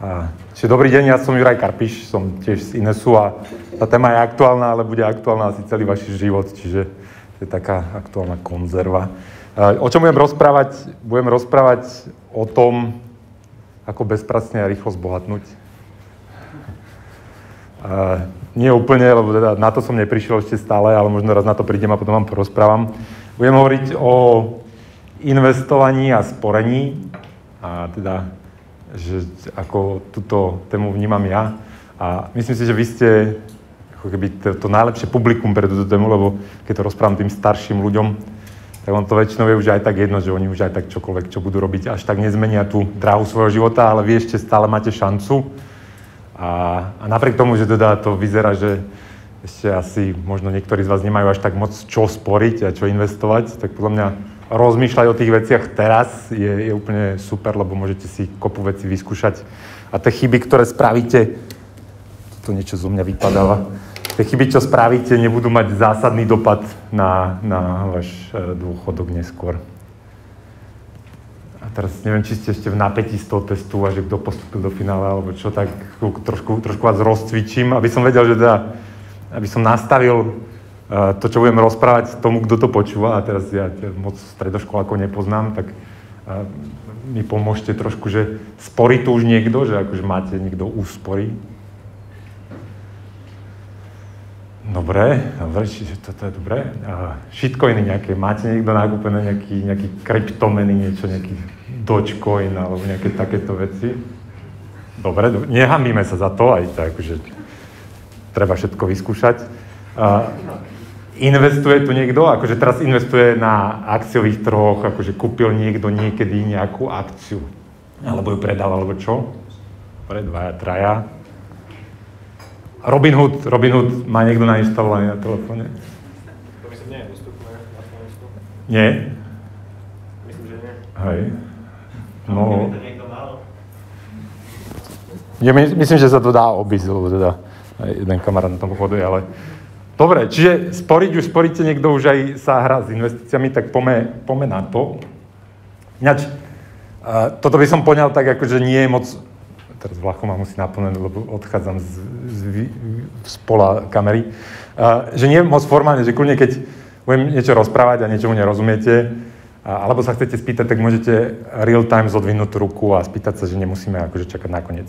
Čiže dobrý deň, ja som Juraj Karpiš, som tiež z Inesu a tá téma je aktuálna, ale bude aktuálna asi celý váš život, čiže to je taká aktuálna konzerva. O čom budem rozprávať? Budem rozprávať o tom, ako bezpracne a rýchlo zbohatnúť. Nie úplne, lebo teda na to som neprišiel ešte stále, ale možno raz na to prídem a potom vám porozprávam. Budem hovoriť o investovaní a sporení, a teda, že ako túto tému vnímam ja. A myslím si, že vy ste ako keby to najlepšie publikum pre túto tému, lebo keď to rozprávam tým starším ľuďom, tak on to väčšinou je už aj tak jedno, že oni už aj tak čokoľvek, čo budú robiť, až tak nezmenia tú dráhu svojho života, ale vy ešte stále máte šancu. A napriek tomu, že teda to vyzerá, že ešte asi možno niektorí z vás nemajú až tak moc čo sporiť a čo investovať, tak podľa mňa rozmýšľať o tých veciach teraz je úplne super, lebo môžete si kopu veci vyskúšať. A tie chyby, ktoré spravíte, to niečo zo mňa vypadáva, tie chyby, čo spravíte, nebudú mať zásadný dopad na váš dôchodok neskôr. A teraz neviem, či ste ešte v napätí z toho testu a že kto postupil do finále, alebo čo, tak trošku vás rozcvičím, aby som vedel, že teda, aby som nastavil to, čo budem rozprávať tomu, kto to počúva, a teraz ja moc stredoškolákov nepoznám, tak mi pomôžte trošku, že sporí tu už niekto, že akože máte niekto úspory. Dobre, čiže toto je dobré. Shitcoiny nejaké, máte niekto nakúpené nejaký kryptomeny, niečo, nejaký Dogecoin alebo nejaké takéto veci? Dobre, nehambíme sa za to, aj tak, akože treba všetko vyskúšať. Investuje tu niekto? Akože teraz investuje na akciových trhoch, akože kúpil niekto niekedy nejakú akciu. Alebo ju predal, alebo čo? Dobre, dvaja, traja. Robinhood má niekto nainštalovaný na telefóne? To myslím, nie je dostupné na Slovensku. Nie? Myslím, že nie. Hej. No. Keby to niekto mal? Myslím, že sa to dá obísť, lebo teda jeden kamarát na tom pochoduje, ale... Dobre, čiže sporíte, niekto už aj sa hrá s investíciami, tak poďme na to. Ináč, toto by som poňal tak, akože nie je moc... Teraz Vlacho ma musí naplniť, lebo odchádzam z pola kamery. Že nie je moc formálne, že kľudne, keď budem niečo rozprávať a niečomu nerozumiete, alebo sa chcete spýtať, tak môžete real time zodvihnúť ruku a spýtať sa, že nemusíme akože čakať nakoniec.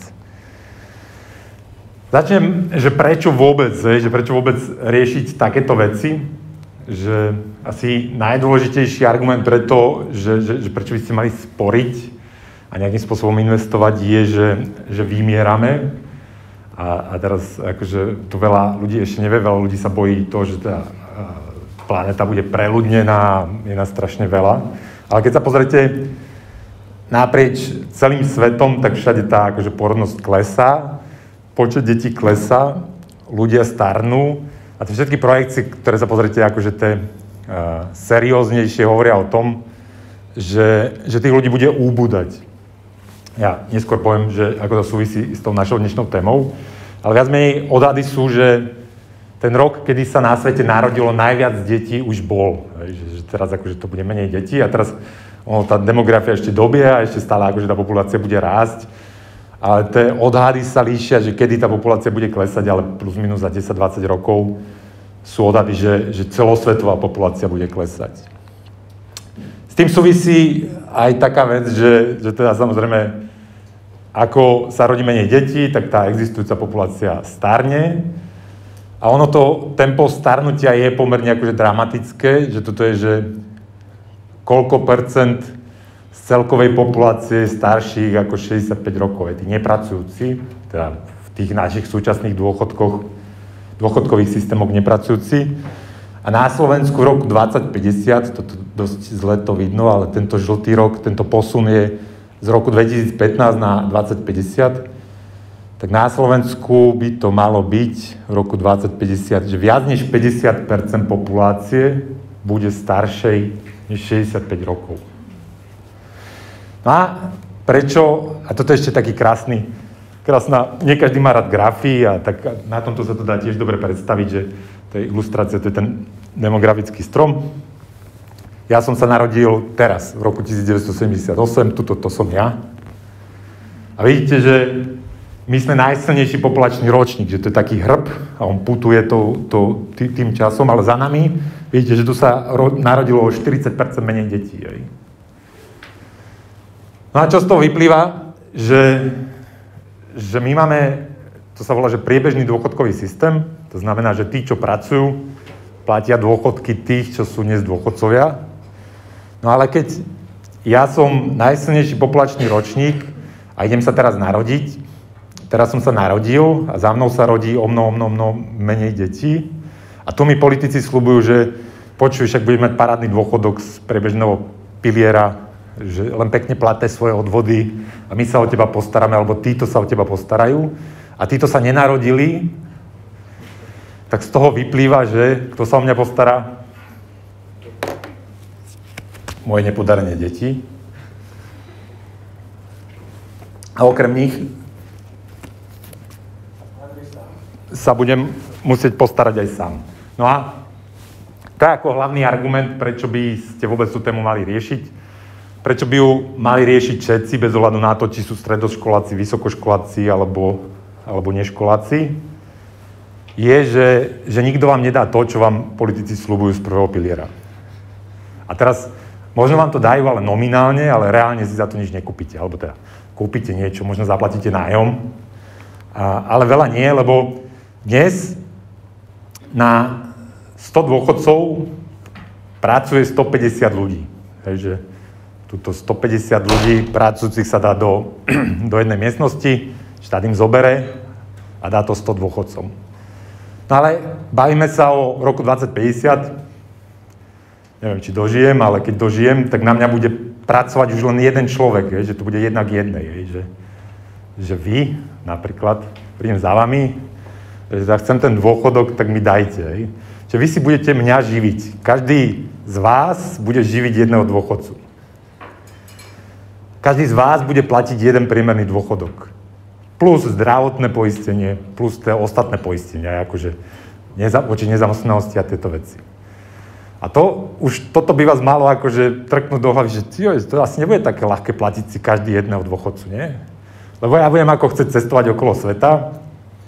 Začnem, že prečo vôbec riešiť takéto veci, že asi najdôležitejší argument preto, že prečo by ste mali sporiť a nejakým spôsobom investovať je, že vymierame. A teraz akože tu veľa ľudí ešte nevie, veľa ľudí sa bojí toho, že tá planéta bude preľudnená, je nás strašne veľa. Ale keď sa pozrite naprieč celým svetom, tak všade tá akože porodnosť klesá, počet detí klesá, ľudia starnú a tie všetky projekcie, ktoré sa pozrite, akože tie serióznejšie hovoria o tom, že tých ľudí bude úbúdať. Ja neskôr poviem, že ako to súvisí s tou našou dnešnou témou, ale viac menej odhady sú, že ten rok, kedy sa na svete narodilo najviac detí, už bol. Že teraz akože to bude menej detí a teraz tá demografia ešte dobieha, ešte stále akože tá populácia bude rásť, ale tie odhady sa líšia, že kedy tá populácia bude klesať, ale plus minus za 10-20 rokov sú odhady, že celosvetová populácia bude klesať. S tým súvisí aj taká vec, že teda samozrejme, ako sa rodí menej detí, tak tá existujúca populácia starne. A ono to tempo starnutia je pomerne akože dramatické, že toto je, že koľko percent z celkovej populácie starších ako 65 rokov, tí nepracujúci, teda v tých našich súčasných dôchodkových systémoch nepracujúci. A na Slovensku v roku 2050, toto dosť zle to vidno, ale tento žltý rok, tento posun je z roku 2015 na 2050, tak na Slovensku by to malo byť v roku 2050, že viac než 50% populácie bude staršej než 65 rokov. No a prečo, a toto je ešte taký krásna, nie každý má rád grafy a tak na tomto sa to dá tiež dobre predstaviť, že to je ilustrácia, to je ten demografický strom. Ja som sa narodil teraz, v roku 1978, to som ja. A vidíte, že my sme najsilnejší populačný ročník, že to je taký hrb a on putuje tým časom, ale za nami vidíte, že tu sa narodilo o 40% menej detí. Hej. No a čo z toho vyplýva? Že my máme, to sa volá, že priebežný dôchodkový systém, to znamená, že tí, čo pracujú, platia dôchodky tých, čo sú dnes dôchodcovia. No ale keď ja som najsilnejší populačný ročník a idem sa teraz narodiť, teraz som sa narodil a za mnou sa rodí o mnoho menej detí. A tu mi politici sľubujú, že počuj, však budeš mať parádny dôchodok z priebežného piliera, že len pekne platé svoje odvody a my sa o teba postaráme, alebo títo sa o teba postarajú. A títo sa nenarodili, tak z toho vyplýva, že kto sa o mňa postará? Moje nepodarené deti. A okrem nich sa budem musieť postarať aj sám. No a to je ako hlavný argument, prečo by ste vôbec tú tému mali riešiť. Prečo by ju mali riešiť všetci, bez ohľadu na to, či sú stredoškoláci, vysokoškoláci alebo neškoláci, je, že nikto vám nedá to, čo vám politici sľubujú z prvého piliera. A teraz, možno vám to dajú, ale nominálne, ale reálne si za to nič nekúpite. Alebo teda kúpite niečo, možno zaplatíte nájom, ale veľa nie, lebo dnes na 100 dôchodcov pracuje 150 ľudí. Takže túto 150 ľudí pracujúcich sa dá do jednej miestnosti, štát im zobere a dá to 100 dôchodcom. No ale bavíme sa o roku 2050, neviem, či dožijem, ale keď dožijem, tak na mňa bude pracovať už len jeden človek, že to bude jedna k jednej. Že vy, napríklad, prídem za vami, že chcem ten dôchodok, tak mi dajte. Že vy si budete mňa živiť. Každý z vás bude živiť jedného dôchodcu. Každý z vás bude platiť jeden priemerný dôchodok. Plus zdravotné poistenie, plus tie ostatné poistenia, akože voči nezamestnanosti a tieto veci. A toto by vás malo akože trknúť do hlavy, že to asi nebude také ľahké platiť si každý jedného dôchodcu, nie? Lebo ja budem ako chcieť cestovať okolo sveta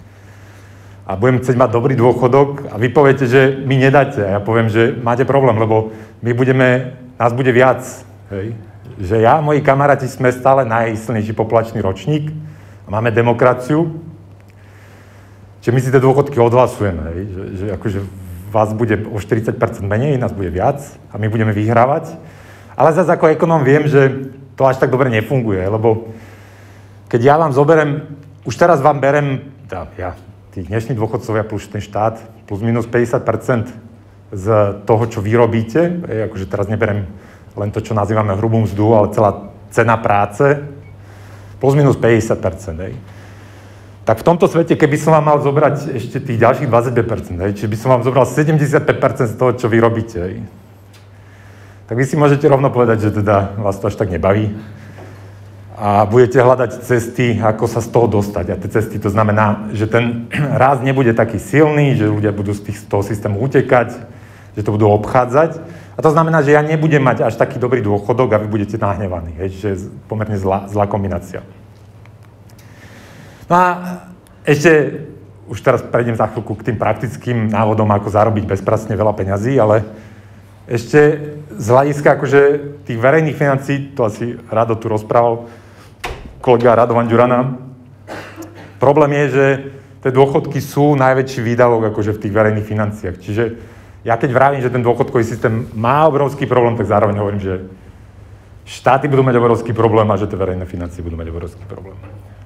a budem chcieť mať dobrý dôchodok a vy poviete, že mi nedáte. A ja poviem, že máte problém, lebo nás bude viac. Hej? Že ja a moji kamaráti sme stále najsilnejší populačný ročník a máme demokraciu, že my si tie dôchodky odhlasujeme. Hej? Že akože vás bude o 40% menej, nás bude viac a my budeme vyhrávať. Ale zase ako ekonóm viem, že to až tak dobre nefunguje, lebo keď ja vám zoberem, už teraz vám berem, tí dnešní dôchodcovia plus ten štát, plus minus 50% z toho, čo vy robíte, akože teraz neberem len to, čo nazývame hrubú mzdu, ale celá cena práce, plus minus 50%. Tak v tomto svete, keby som vám mal zobrať ešte tých ďalších 25%, čiže by som vám zobral 75% z toho, čo vy robíte, tak vy si môžete rovno povedať, že teda vás to až tak nebaví a budete hľadať cesty, ako sa z toho dostať. A tie cesty, to znamená, že ten rast nebude taký silný, že ľudia budú z toho systému utekať, že to budú obchádzať. A to znamená, že ja nebudem mať až taký dobrý dôchodok a vy budete nahnevaní. Že je pomerne zlá kombinácia. No a ešte, už teraz prejdem za chvíľku k tým praktickým návodom, ako zarobiť bezpracne veľa peňazí, ale ešte z hľadiska akože tých verejných financií, to asi Rado tu rozprával, kolega Radovan Ďurana. Problém je, že tie dôchodky sú najväčší výdavok akože v tých verejných financiách. Čiže ja keď vravím, že ten dôchodkový systém má obrovský problém, tak zároveň hovorím, že štáty budú mať obrovský problém a že tie verejné financie budú mať obrovský problém.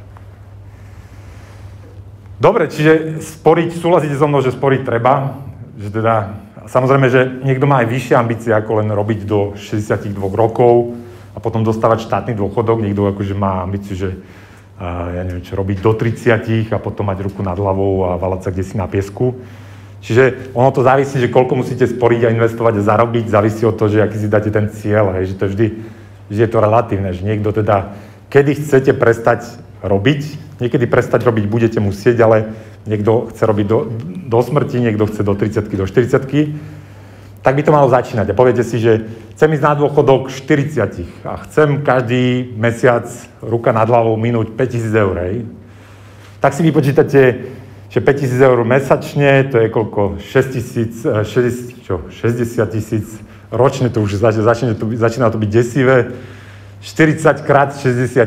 Dobre, čiže súhlasíte so mnou, že sporiť treba, že teda, samozrejme, že niekto má aj vyššie ambície, ako len robiť do 62 rokov a potom dostávať štátny dôchodok, niekto akože má ambíciu, že ja neviem čo, robiť do 30 a potom mať ruku nad hlavou a valať sa kdesi na piesku. Čiže ono to závisí, že koľko musíte sporiť a investovať a zarobiť, závisí od toho, že aký si dáte ten cieľ, že to vždy je to relatívne, že niekto teda, kedy chcete prestať robiť, niekedy prestať robiť budete musieť, ale niekto chce robiť do smrti, niekto chce do 30-ky, do 40-ky. tak by to malo začínať. A poviete si, že chcem ísť na dôchodok 40 a chcem každý mesiac ruka nad hlavou minúť 5 000 eur, hej. Tak si vypočítate, že 5 000 eur mesačne, to je koľko? 60 000 ročne, to už začína to byť desivé. 40 krát 60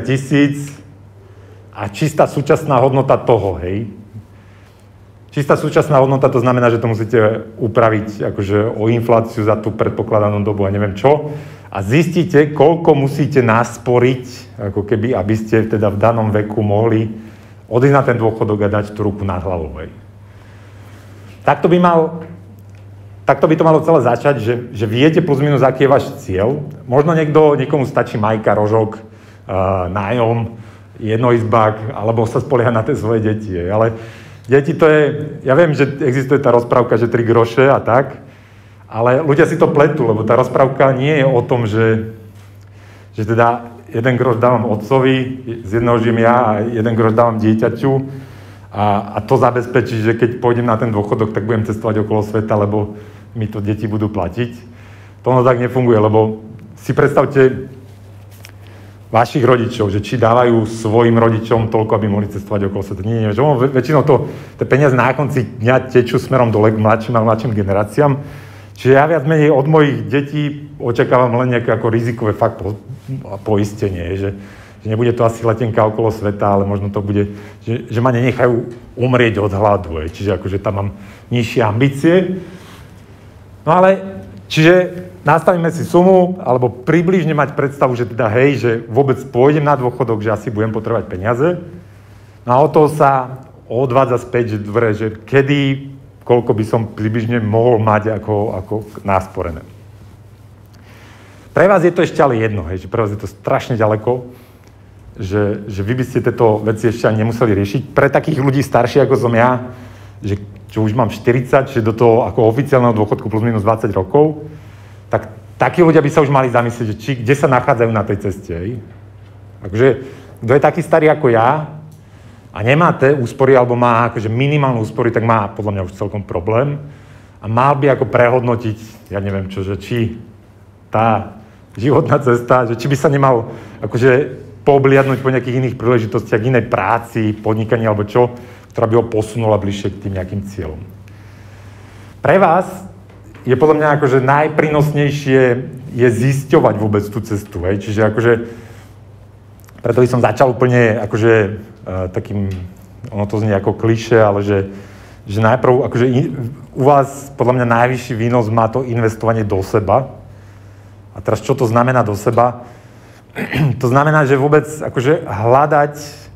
000 a čistá súčasná hodnota toho, hej. Čistá súčasná hodnota, to znamená, že to musíte upraviť akože o infláciu za tú predpokladanú dobu a neviem čo. A zistíte, koľko musíte nasporiť, ako keby, aby ste teda v danom veku mohli odísť na ten dôchodok a dať tú ruku nad hlavou. Hej. Takto by to malo celé začať, že viete plus minus, aký je váš cieľ. Možno niekomu stačí majka, rožok, nájom, jednoizbák, alebo sa spolieha na tie svoje deti. Hej. Ale deti to je, ja viem, že existuje tá rozprávka, že 3 groše a tak, ale ľudia si to pletú, lebo tá rozprávka nie je o tom, že teda 1 groš dávam otcovi, z jedného žijem ja a 1 groš dávam dieťaťu a to zabezpečí, že keď pôjdem na ten dôchodok, tak budem cestovať okolo sveta, lebo mi to deti budú platiť. To tak nefunguje, lebo si predstavte vašich rodičov, že či dávajú svojim rodičom toľko, aby mohli cestovať okolo sveta. Nie, že väčšinou tie peniaze na konci dňa tečú smerom dole k mladším generáciám. Čiže ja viac menej od mojich detí očakávam len nejaké ako rizikové fakt poistenie, že nebude to asi letenka okolo sveta, ale možno to bude, že ma nenechajú umrieť od hladu. Čiže akože tam mám nižšie ambície. No ale, čiže nastavíme si sumu, alebo približne mať predstavu, že teda hej, že vôbec pôjdem na dôchodok, že asi budem potrebovať peniaze. No a o to sa odvádza späť, že kedy, koľko by som približne mohol mať ako násporené. Pre vás je to ešte ale jedno, hej, že pre vás je to strašne ďaleko, že vy by ste tieto veci ešte ani nemuseli riešiť. Pre takých ľudí starších, ako som ja, že čo už mám 40, že do toho ako oficiálneho dôchodku plus minus 20 rokov, tak takí ľudia by sa už mali zamyslieť, že kde sa nachádzajú na tej ceste. Takže kto je taký starý ako ja a nemá tie úspory, alebo má akože minimálne úspory, tak má podľa mňa už celkom problém a mal by ako prehodnotiť, ja neviem čo, že či tá životná cesta, že či by sa nemal akože poobliadnúť po nejakých iných príležitostiach, inej práci, podnikaní alebo čo, ktorá by ho posunula bližšie k tým nejakým cieľom. Pre vás je podľa mňa akože najprínosnejšie je zisťovať vôbec tú cestu, hej? Čiže akože preto by som začal úplne akože takým, ono to znie ako klišé, ale že najprv akože u vás podľa mňa najvyšší výnos má to investovanie do seba. A teraz čo to znamená do seba? To znamená, že vôbec akože hľadať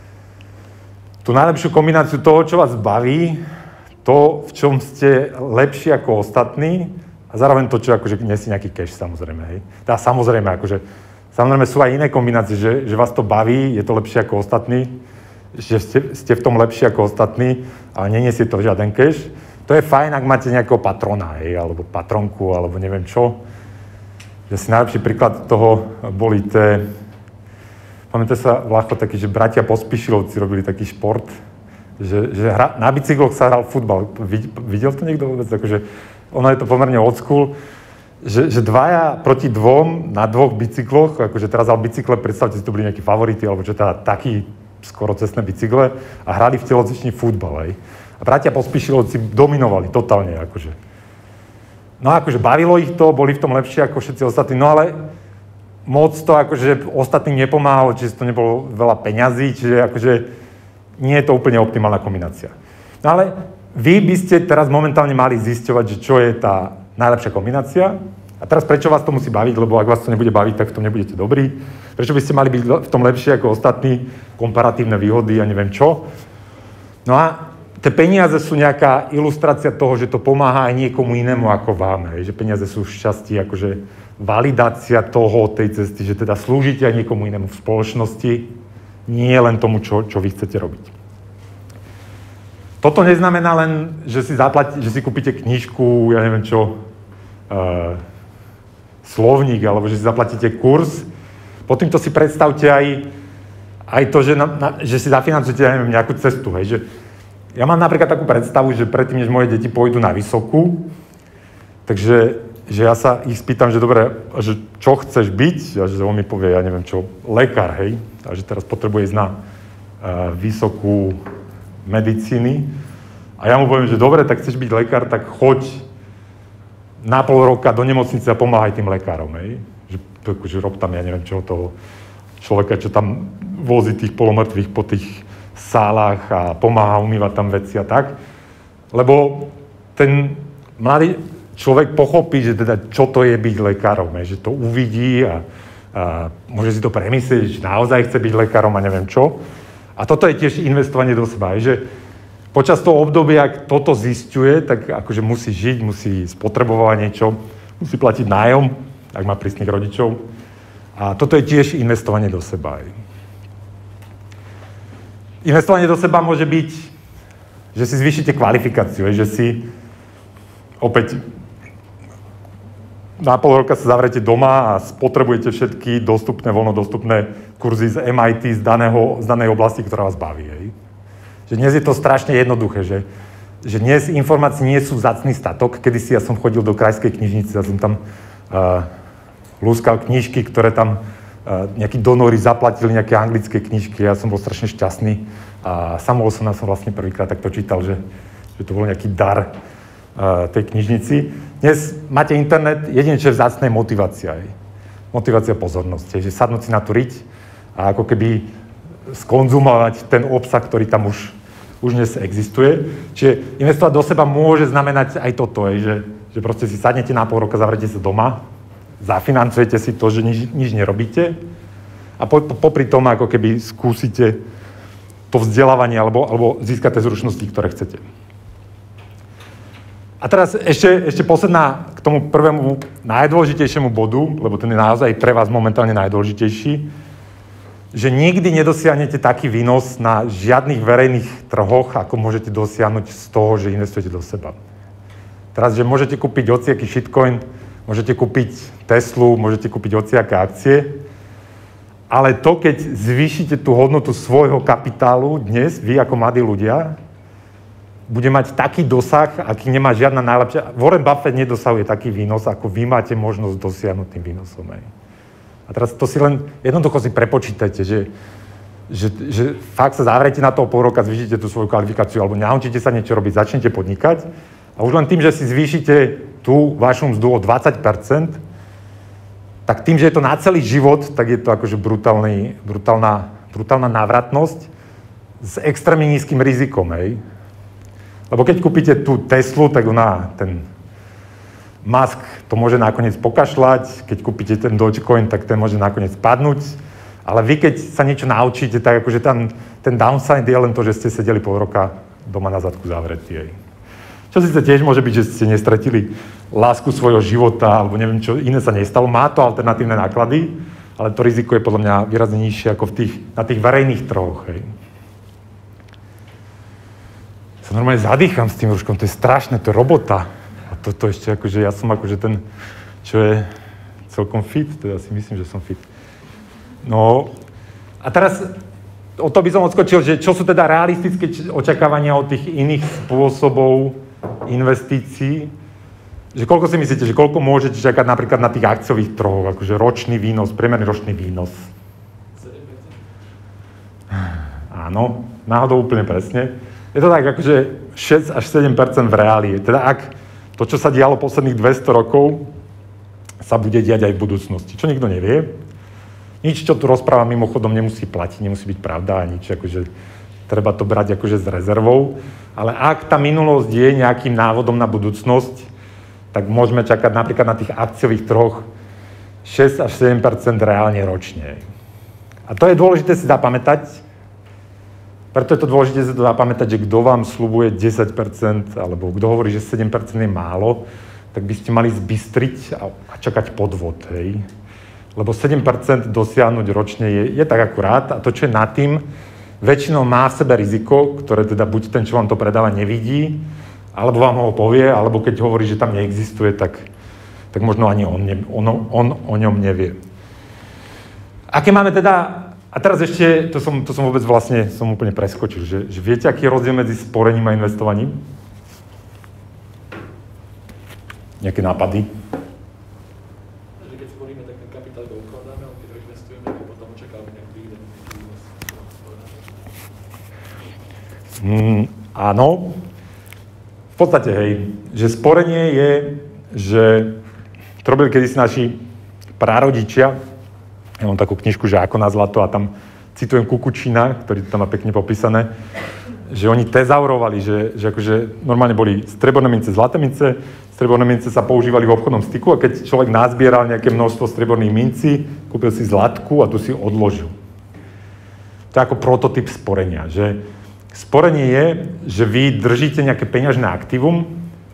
tú najlepšiu kombináciu toho, čo vás baví, to, v čom ste lepší ako ostatní a zároveň to, čo akože nesie nejaký cash, samozrejme, hej. Teda samozrejme sú aj iné kombinácie, že vás to baví, je to lepšie ako ostatní, že ste v tom lepší ako ostatní, ale neniesie to žiaden cash. To je fajn, ak máte nejakého patrona, hej, alebo patronku, alebo neviem čo. Že si najlepší príklad toho boli pamätáte sa, Vlacho, taký, že bratia Pospíšilovci robili taký šport, že na bicykloch sa hral futbal. Videl to niekto vôbec? Akože, ono je to pomerne old school, že dvaja proti dvom na 2 bicykloch, akože teraz hral bicykle, predstavte si, to boli nejakí favoriti, alebo že teda takí skoro cestné bicykle a hrali v telocvičný futbal, hej. A bratia Pospíšilovci dominovali totálne, akože. No akože bavilo ich to, boli v tom lepšie ako všetci ostatní, no ale moc to akože ostatným nepomáhalo, čiže to nebolo veľa peňazí, čiže akože nie je to úplne optimálna kombinácia. No ale vy by ste teraz momentálne mali zisťovať, že čo je tá najlepšia kombinácia a teraz prečo vás to musí baviť, lebo ak vás to nebude baviť, tak v tom nebudete dobrí. Prečo by ste mali byť v tom lepšie ako ostatní, komparatívne výhody a neviem čo. No a tie peniaze sú nejaká ilustrácia toho, že to pomáha aj niekomu inému ako vám, hej? Že peniaze sú v šťastí akože validácia toho, tej cesty, že teda slúžite aj niekomu inému v spoločnosti, nie len tomu, čo vy chcete robiť. Toto neznamená len, že si kúpite knižku, ja neviem čo, slovník, alebo že si zaplatíte kurz. Po týmto si predstavte aj to, že si zafinancujete, ja neviem, nejakú cestu, hej, že ja mám napríklad takú predstavu, že predtým, než moje deti pôjdu na vysokú, Takže že ja sa ich spýtam, že dobre, že čo chceš byť? A že on mi povie, ja neviem čo, lekár, hej? A že teraz potrebuje ísť na vysokú medicíny. A ja mu poviem, že dobre, tak chceš byť lekár, tak choď na pol roka do nemocnice a pomáhaj tým lekárom, hej? Že rob tam, ja neviem čo, toho človeka, čo tam vozí tých polomrtvých po tých sálach a pomáha umývať tam veci a tak. Lebo ten mladý človek pochopí, že teda čo to je byť lekárom, že to uvidí a môže si to premyslieť, že naozaj chce byť lekárom a neviem čo. A toto je tiež investovanie do seba, že počas toho obdobia, ak toto zisťuje, tak akože musí žiť, musí spotrebovať niečo, musí platiť nájom, ak má prísnych rodičov. A toto je tiež investovanie do seba. Investovanie do seba môže byť, že si zvýšite kvalifikáciu, že si opäť na pol roka sa zavrete doma a spotrebujete všetky dostupné, voľnodostupné kurzy z MIT z danej oblasti, ktorá vás baví. Že dnes je to strašne jednoduché, že dnes informácie nie sú vzácny statok. Kedysi ja som chodil do krajskej knižnice, ja som tam lúskal knižky, ktoré tam nejakí donory zaplatili, nejaké anglické knižky. Ja som bol strašne šťastný a samou som vlastne prvýkrát takto čítal, že to bol nejaký dar tej knižnici. Dnes máte internet, jedine čo je vzácne motivácia. Motivácia pozornosti. Že sadnúť si na tú riť a ako keby skonzumovať ten obsah, ktorý tam už dnes existuje. Čiže investovať do seba môže znamenať aj toto, že proste si sadnete na pol roka, zavrete sa doma, zafinancujete si to, že nič nerobíte a popri tom ako keby skúsite to vzdelávanie alebo získate zručnosti, ktoré chcete. A teraz ešte posledná k tomu prvému najdôležitejšiemu bodu, lebo ten je naozaj pre vás momentálne najdôležitejší, že nikdy nedosiahnete taký výnos na žiadnych verejných trhoch, ako môžete dosiahnuť z toho, že investujete do seba. Teraz, že môžete kúpiť hociaký shitcoin, môžete kúpiť Teslu, môžete kúpiť hociaké akcie, ale to, keď zvýšite tú hodnotu svojho kapitálu dnes, vy ako mladí ľudia, bude mať taký dosah, aký nemá žiadna najlepšia. Warren Buffett nedosahuje taký výnos, ako vy máte možnosť dosiahnuť tým výnosom. A teraz to si len jednoducho si prepočítajte, že fakt sa zavrete na toho pol roka, zvýšite tú svoju kvalifikáciu, alebo naučíte sa niečo robiť, začnete podnikať a už len tým, že si zvýšite tú vašu mzdu o 20%, tak tým, že je to na celý život, tak je to akože brutálna návratnosť s extrémne nízkym rizikom, hej. Lebo keď kúpite tú Teslu, tak ten Musk to môže nakoniec pokašľať, keď kúpite ten Dogecoin, tak ten môže nakoniec padnúť, ale vy keď sa niečo naučíte, tak akože ten downside je len to, že ste sedeli pol roka doma na zadku zavretí. Čo síce tiež môže byť, že ste nestratili lásku svojho života, alebo neviem čo, iné sa nestalo, má to alternatívne náklady, ale to riziko je podľa mňa výrazne nižšie ako na tých verejných trhoch. Hej. Sa normálne zadýcham s tým ruškom, to je strašné, to je robota. A toto ešte akože, ja som akože ten, čo je celkom fit, teda si myslím, že som fit. No, a teraz o to by som odskočil, že čo sú teda realistické očakávania od tých iných spôsobov investícií, že koľko si myslíte, že koľko môžete čakať napríklad na tých akciových trhoch, akože ročný výnos, priemerný ročný výnos? 7%. Áno, náhodou úplne presne. Je to tak akože 6 až 7% v reáli. Teda ak to, čo sa dialo posledných 200 rokov, sa bude diať aj v budúcnosti. Čo nikto nevie. Nič, čo tu rozprávam, mimochodom nemusí platiť, nemusí byť pravda a nič, akože treba to brať akože s rezervou. Ale ak tá minulosť je nejakým návodom na budúcnosť, tak môžeme čakať napríklad na tých akciových trhoch 6 až 7% reálne ročne. A to je dôležité si zapamätať. Preto je to dôležité si to zapamätať, že kto vám sľubuje 10%, alebo kto hovorí, že 7% je málo, tak by ste mali zbystriť a čakať podvod, hej. Lebo 7% dosiahnuť ročne je tak akurát a to, čo je nad tým, väčšinou má v sebe riziko, ktoré teda buď ten, čo vám to predáva, nevidí, alebo vám ho povie, alebo keď hovorí, že tam neexistuje, tak možno ani on o ňom nevie. Aké máme teda. A teraz ešte, to som vôbec vlastne, som úplne preskočil, že viete, aký je rozdiel medzi sporením a investovaním? nejaké nápady? Že keď sporíme, tak ten kapitál go ukladáme, ale keď ho investujeme, tak potom očakávame nejaký dividend. Áno. V podstate, hej, že sporenie je, že to robili kedysi naši prarodičia. Ja mám takú knižku, že Ako na zlato, a tam citujem Kukučína, ktorý to tam má pekne popísané, že oni tezaurovali, že akože normálne boli strieborné mince, zlaté mince, strieborné mince sa používali v obchodnom styku a keď človek nazbieral nejaké množstvo strieborných mincí, kúpil si zlatku a tu si odložil. To je ako prototyp sporenia, že sporenie je, že vy držíte nejaké peňažné aktívum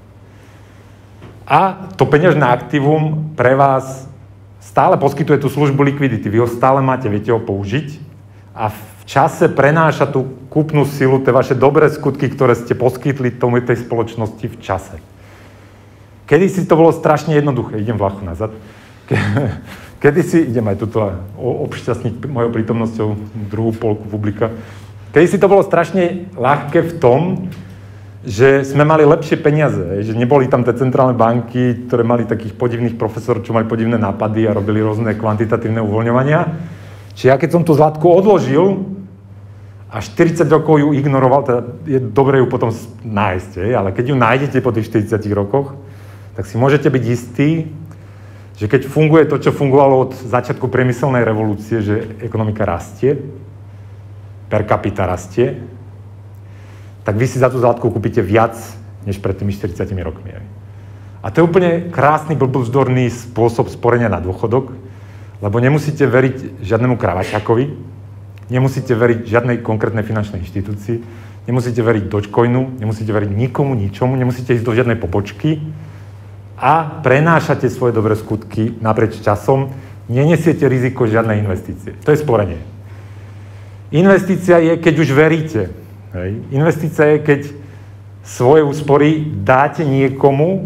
a to peňažné aktívum pre vás stále poskytuje tú službu likvidity. Vy ho stále máte, viete ho použiť a v čase prenáša tú kúpnu silu, tie vaše dobré skutky, ktoré ste poskytli tej spoločnosti v čase. Kedysi to bolo strašne jednoduché. Idem vlacho nazad. Kedysi, idem aj tuto obšťastniť mojou prítomnosťou druhú polku publika. Kedysi to bolo strašne ľahké v tom, že sme mali lepšie peniaze, že neboli tam tie centrálne banky, ktoré mali takých podivných profesorov, čo mali podivné nápady a robili rôzne kvantitatívne uvoľňovania. Čiže ja keď som tú zlatku odložil a 40 rokov ju ignoroval, teda je dobre ju potom nájsť, ale keď ju nájdete po tých 40 rokoch, tak si môžete byť istí, že keď funguje to, čo fungovalo od začiatku priemyselnej revolúcie, že ekonomika rastie, per capita rastie, tak vy si za tú zlatku kúpite viac, než pred tými 40 rokmi. A to je úplne krásny, blbúzdorný spôsob sporenia na dôchodok, lebo nemusíte veriť žiadnemu kravaťakovi, nemusíte veriť žiadnej konkrétnej finančnej inštitúcii, nemusíte veriť Dogecoinu, nemusíte veriť nikomu, ničomu, nemusíte ísť do žiadnej pobočky a prenášate svoje dobré skutky naprieč časom, nenesiete riziko žiadnej investície. To je sporenie. Investícia je, keď už veríte. Hej. Investícia je, keď svoje úspory dáte niekomu,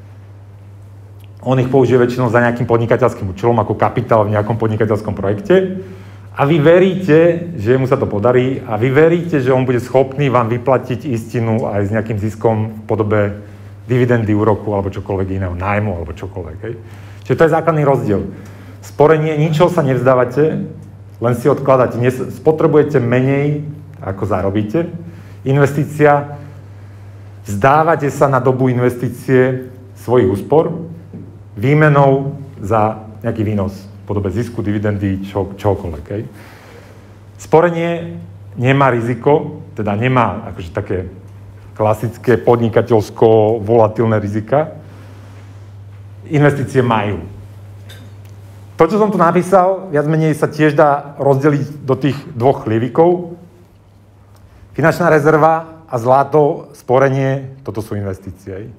on ich použije väčšinou za nejakým podnikateľským účelom, ako kapitál v nejakom podnikateľskom projekte. A vy veríte, že mu sa to podarí a vy veríte, že on bude schopný vám vyplatiť istinu aj s nejakým ziskom v podobe dividendy, úroku alebo čokoľvek iného, nájmu alebo čokoľvek. Hej. Čiže to je základný rozdiel. Sporenie, ničoho sa nevzdávate, len si odkladáte. Spotrebujete menej, ako zarobíte. Investícia, vzdávate sa na dobu investície svojich úspor, výmenou za nejaký výnos v podobe zisku, dividendy, čokoľvek. Hej. Sporenie nemá riziko, teda nemá akože také klasické podnikateľsko-volatilné rizika. Investície majú. To, čo som tu napísal, viac menej sa tiež dá rozdeliť do tých dvoch chlievikov. Finančná rezerva a zlato, sporenie, toto sú investície.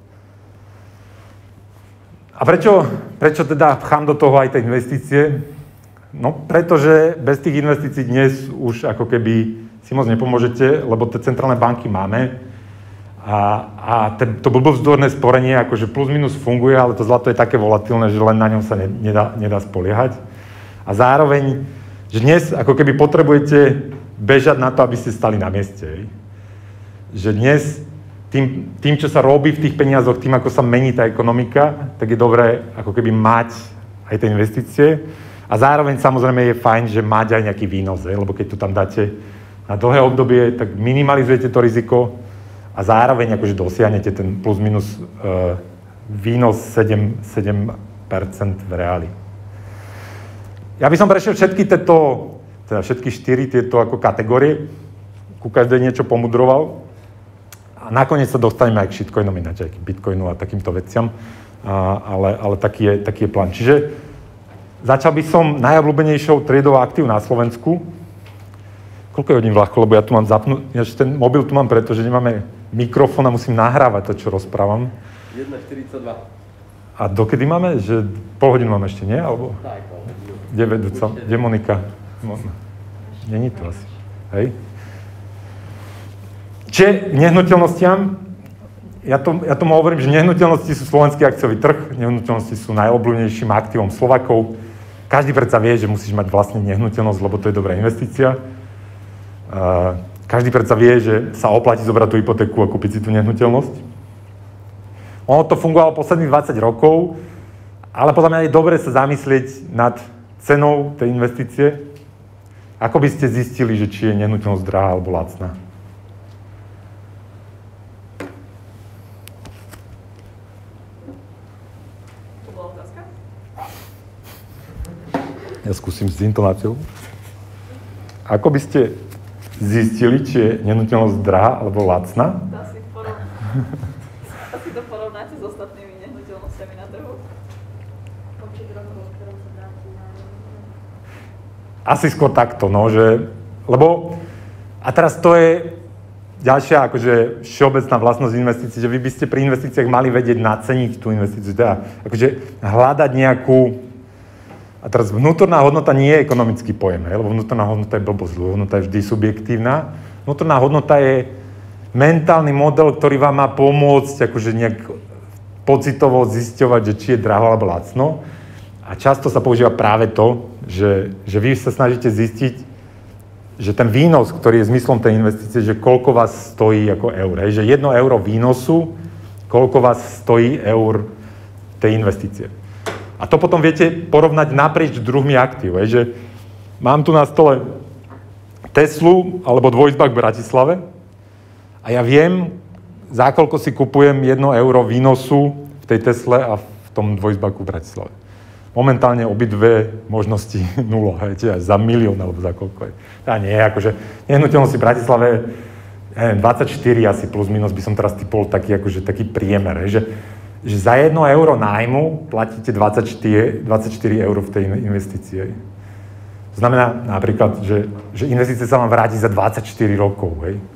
A prečo teda pchám do toho aj tie investície? No, pretože bez tých investícií dnes už ako keby si moc nepomôžete, lebo tie centrálne banky máme a to blbovzdorné sporenie akože plus minus funguje, ale to zlato je také volatilné, že len na ňom sa nedá spoliehať. A zároveň, že dnes ako keby potrebujete bežať na to, aby ste stali na mieste. Že dnes tým, čo sa robí v tých peniazoch, tým, ako sa mení tá ekonomika, tak je dobré ako keby mať aj tie investície. A zároveň samozrejme je fajn, že mať aj nejaký výnos, lebo keď to tam dáte na dlhé obdobie, tak minimalizujete to riziko a zároveň akože dosiahnete ten plus minus výnos 7% v reáli. Ja by som prešiel všetky 4 tieto ako kategórie, ku každej niečo pomudroval. A nakoniec sa dostaneme aj k shitcoinom, ináč aj k bitcoinu a takýmto veciam, ale taký je plán. Čiže začal by som najobľúbenejšou tradou aktív na Slovensku. Koľko je hodín vlako, lebo ja tu mám zapnúť, ten mobil tu mám preto, že nemáme mikrofón a musím nahrávať to, čo rozprávam. 1:42. A dokedy máme? Že pol hodinu máme ešte, nie? Alebo? Tak, Kde vedúca? Kde Monika? Není to asi. Hej? Čiže nehnuteľnostiam, ja tomu hovorím, že nehnuteľnosti sú slovenský akciový trh, nehnuteľnosti sú najobľúbenejším aktívom Slovákov. Každý predsa vie, že musíš mať vlastne nehnuteľnosť, lebo to je dobrá investícia. Každý predsa vie, že sa oplatí zobrať tú hypotéku a kúpiť si tú nehnuteľnosť. Ono to fungovalo posledných 20 rokov, ale podľa mňa je dobre sa zamyslieť nad cenou tej investície. Ako by ste zistili, že či je nehnuteľnosť drahá alebo lacná? To bola otázka? Ja skúsim s intonáciou. Ako by ste zistili, či je nehnuteľnosť drahá alebo lacná? Asi to porovnáte s ostatnými nehnuteľnosťami na trhu? Počet rokov, ktorou sa vráti na... Asi skôr takto, no, že... Lebo... A teraz to je ďalšia akože všeobecná vlastnosť investícií, že vy by ste pri investíciách mali vedieť naceniť tú investíciu, teda akože hľadať nejakú... A teraz vnútorná hodnota nie je ekonomický pojem, lebo vnútorná hodnota je blbosť, hodnota je vždy subjektívna. Vnútorná hodnota je mentálny model, ktorý vám má pomôcť akože nejak pocitovo zisťovať, že či je draho alebo lacno. A často sa používa práve to, že vy sa snažíte zistiť, že ten výnos, ktorý je zmyslom tej investície, že koľko vás stojí ako eur. Že 1 euro výnosu, koľko vás stojí eur tej investície. A to potom viete porovnať naprieč druhmi aktív. Že mám tu na stole Teslu alebo dvojizbak v Bratislave a ja viem, za koľko si kupujem 1 euro výnosu v tej Tesle a v tom dvojizbaku v Bratislave. Momentálne obidve možnosti nulo, čiže za 1 000 000 alebo za koľko je. A nie, akože nehnuteľnosti v Bratislave, 24 asi plus minus by som teraz typol taký, akože taký priemer, že za 1 euro nájmu platíte 24 eur v tej investícii. To znamená napríklad, že investícia sa vám vráti za 24 rokov.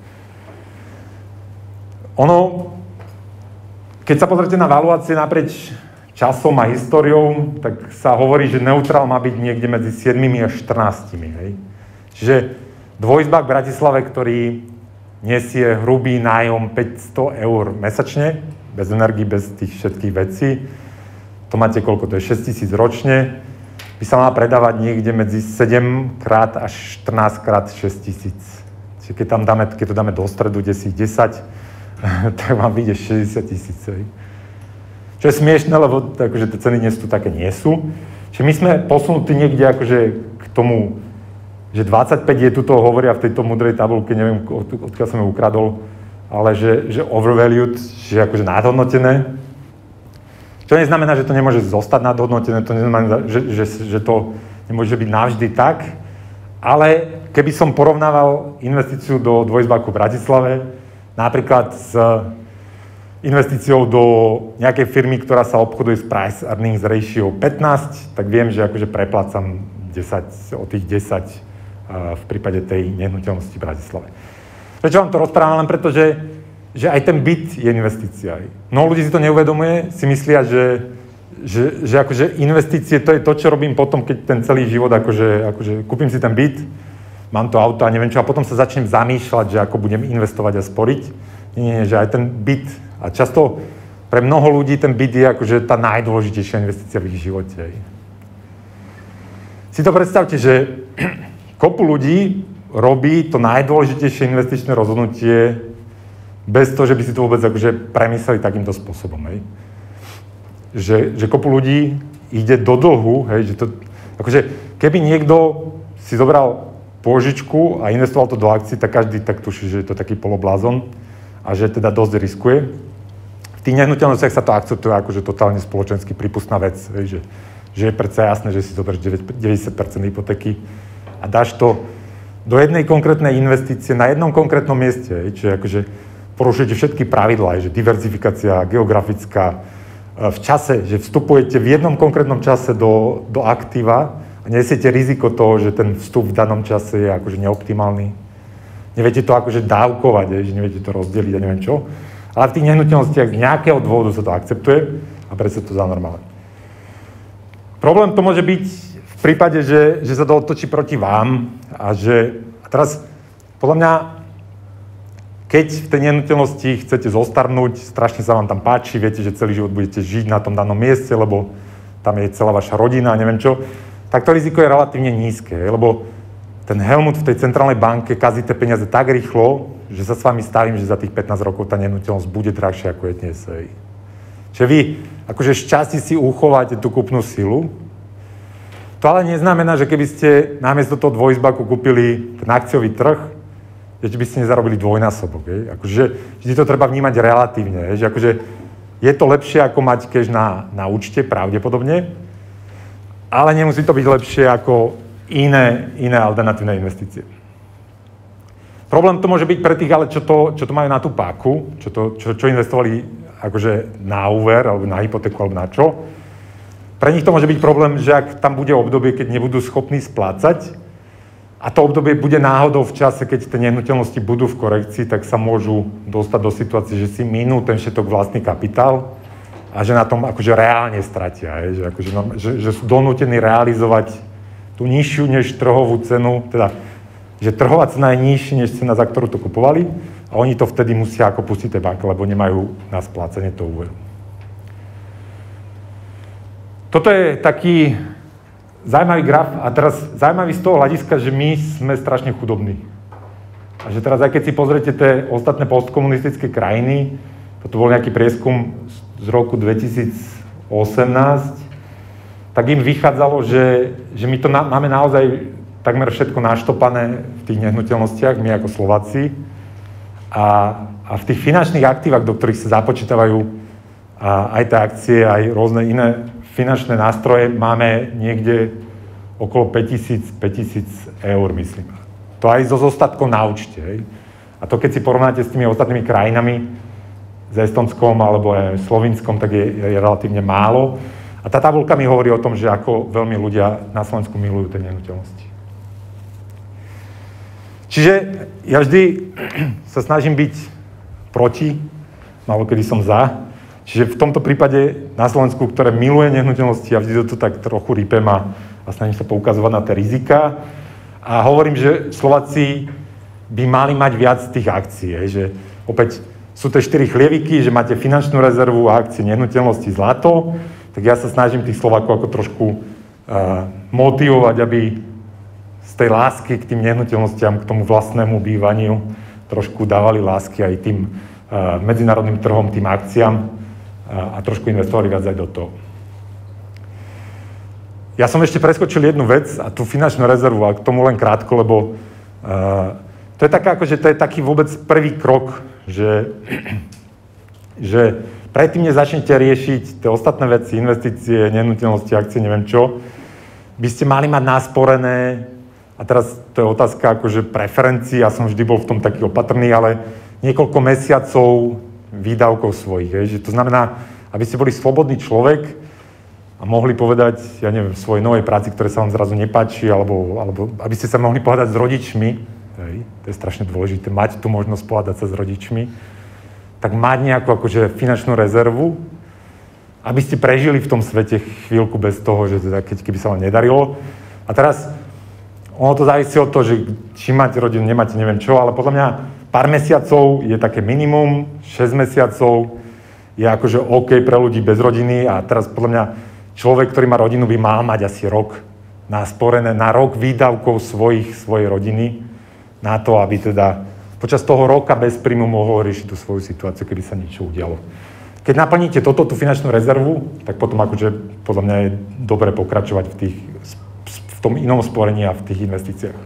Ono, keď sa pozrite na valuácie naprieč časom a históriou, tak sa hovorí, že neutrál má byť niekde medzi 7 až 14. Čiže dvojizbak v Bratislave, ktorý nesie hrubý nájom 500 eur mesačne, bez energii, bez tých všetkých vecí, to máte koľko, to je 6 000 ročne, by sa mala predávať niekde medzi 7 krát až 14 krát 6 000. Čiže keď to dáme do stredu, kde si 10, tak vám vyjde 60 000. Čo je smiešné, lebo akože tie ceny dnes tu také nie sú. Čiže my sme posunutí niekde akože k tomu, že 25 je tuto hovoria v tejto mudrej tabulke, neviem, odkiaľ som ju ukradol, ale že overvalued, že akože nadhodnotené. Čo neznamená, že to nemôže zostať nadhodnotené, to neznamená, že to nemôže byť navždy tak, ale keby som porovnával investíciu do dvojizbaku v Bratislave, napríklad s investíciou do nejakej firmy, ktorá sa obchoduje s price earnings ratio 15, tak viem, že akože preplácam 10 v prípade tej nehnuteľnosti v Bratislave. Prečo vám to rozprávam? Len preto, že aj ten byt je investícia. Mnoho ľudí si to neuvedomuje, si myslia, že akože investície to je to, čo robím potom, keď ten celý život, akože kúpim si ten byt, mám to auto a neviem čo, a potom sa začnem zamýšľať, že ako budem investovať a sporiť. Nie, že aj ten byt, a často pre mnoho ľudí ten byt je akože tá najdôležitejšia investícia v ich živote. Si to predstavte, že kopu ľudí robí to najdôležitejšie investičné rozhodnutie bez toho, že by si to vôbec akože premysleli takýmto spôsobom. Že kopu ľudí ide do dlhu, že to, akože keby niekto si zobral pôžičku a investoval to do akcií, tak každý tak tuší, že je to taký poloblázon a že teda dosť riskuje. V tých nehnuteľnostiach sa to akceptuje akože totálne spoločensky prípustná vec, že je predsa jasné, že si zoberieš 90% hypotéky a dáš to do jednej konkrétnej investície na jednom konkrétnom mieste, čiže akože porušujete všetky pravidlá, že diverzifikácia geografická, v čase, že vstupujete v jednom konkrétnom čase do aktíva a nesiete riziko toho, že ten vstup v danom čase je akože neoptimálny. Neviete to akože dávkovať, že neviete to rozdeliť a neviem čo. Ale v tých nehnuteľnostiach z nejakého dôvodu sa to akceptuje a predsa to za normálne. Problém to môže byť v prípade, že sa to otočí proti vám a teraz podľa mňa, keď v tej nehnuteľnosti chcete zostarnúť, strašne sa vám tam páči, viete, že celý život budete žiť na tom danom mieste, lebo tam je celá vaša rodina a neviem čo, tak to riziko je relatívne nízke, lebo ten Helmut v tej centrálnej banke kazí tie peniaze tak rýchlo, že sa s vami stavím, že za tých 15 rokov tá nehnuteľnosť bude drahšia, ako je dnes. Že vy akože šťastí si uchováte tú kúpnu silu. To ale neznamená, že keby ste namiesto toho dvojizbaku kúpili ten akciový trh, že by ste nezarobili dvojnásobok. Akože, vždy to treba vnímať relatívne. Že akože je to lepšie, ako mať cash na účte, pravdepodobne, ale nemusí to byť lepšie ako iné alternatívne investície. Problém to môže byť pre tých, ale čo to majú na tú páku, čo investovali akože na úver, alebo na hypotéku, alebo na čo. Pre nich to môže byť problém, že ak tam bude obdobie, keď nebudú schopní splácať, a to obdobie bude náhodou v čase, keď tie nehnuteľnosti budú v korekcii, tak sa môžu dostať do situácie, že si minú ten všetok vlastný kapitál a že na tom akože reálne stratia. Že sú donútení realizovať tú nižšiu než trhovú cenu, teda že trhová cena je nižšia než cena, za ktorú to kupovali a oni to vtedy musia ako pustiť tej banke, lebo nemajú na splácanie toho úveru. Toto je taký zaujímavý graf a teraz zaujímavý z toho hľadiska, že my sme strašne chudobní. A že teraz aj keď si pozriete tie ostatné postkomunistické krajiny, toto bol nejaký prieskum z roku 2018, tak im vychádzalo, že my to máme naozaj takmer všetko naštopané v tých nehnuteľnostiach, my ako Slováci. A v tých finančných aktívach, do ktorých sa započítavajú aj tie akcie, aj rôzne iné finančné nástroje, máme niekde okolo 5 000 eur, myslím. To aj so zostatkom na účte. Hej. A to, keď si porovnáte s tými ostatnými krajinami, s Estonskom alebo aj Slovinskom, tak je relatívne málo. A tá tabuľka mi hovorí o tom, že ako veľmi ľudia na Slovensku milujú tie nehnuteľnosti. Čiže ja vždy sa snažím byť proti, málo kedy som za. Čiže v tomto prípade na Slovensku, ktoré miluje nehnuteľnosti, ja vždy to tak trochu rýpem a snažím sa poukazovať na tie rizika. A hovorím, že Slováci by mali mať viac tých akcií. Že opäť sú tie 4 chlieviky, že máte finančnú rezervu a akcie nehnuteľnosti zlato, tak ja sa snažím tých Slovákov ako trošku motivovať, aby z tej lásky k tým nehnuteľnostiam, k tomu vlastnému bývaniu trošku dávali lásky aj tým medzinárodným trhom, tým akciám a trošku investovali viac aj do toho. Ja som ešte preskočil jednu vec a tú finančnú rezervu, a k tomu len krátko, lebo to je taká, akože to je taký vôbec prvý krok, že predtým nezačnete riešiť tie ostatné veci, investície, nehnuteľnosti, akcie, neviem čo, by ste mali mať nasporené, a teraz to je otázka akože preferencií, ja som vždy bol v tom taký opatrný, ale niekoľko mesiacov výdavkov svojich. Že to znamená, aby ste boli slobodný človek a mohli povedať, ja neviem, v svojej novej práci, ktoré sa vám zrazu nepáči, alebo aby ste sa mohli pohľadať s rodičmi, to je strašne dôležité, mať tú možnosť pohľadať sa s rodičmi, tak mať nejakú akože finančnú rezervu, aby ste prežili v tom svete chvíľku bez toho, že teda keby sa vám nedarilo. A teraz ono to závisí od toho, že či máte rodinu, nemáte, neviem čo, ale podľa mňa pár mesiacov je také minimum, 6 mesiacov je akože OK pre ľudí bez rodiny a teraz podľa mňa človek, ktorý má rodinu, by mal mať asi rok nasporené na rok výdavkov svojej rodiny na to, aby teda počas toho roka bez príjmu mohol riešiť tú svoju situáciu, keby sa niečo udialo. Keď naplníte tú finančnú rezervu, tak potom akože podľa mňa je dobre pokračovať v tom inom sporení a v tých investíciách.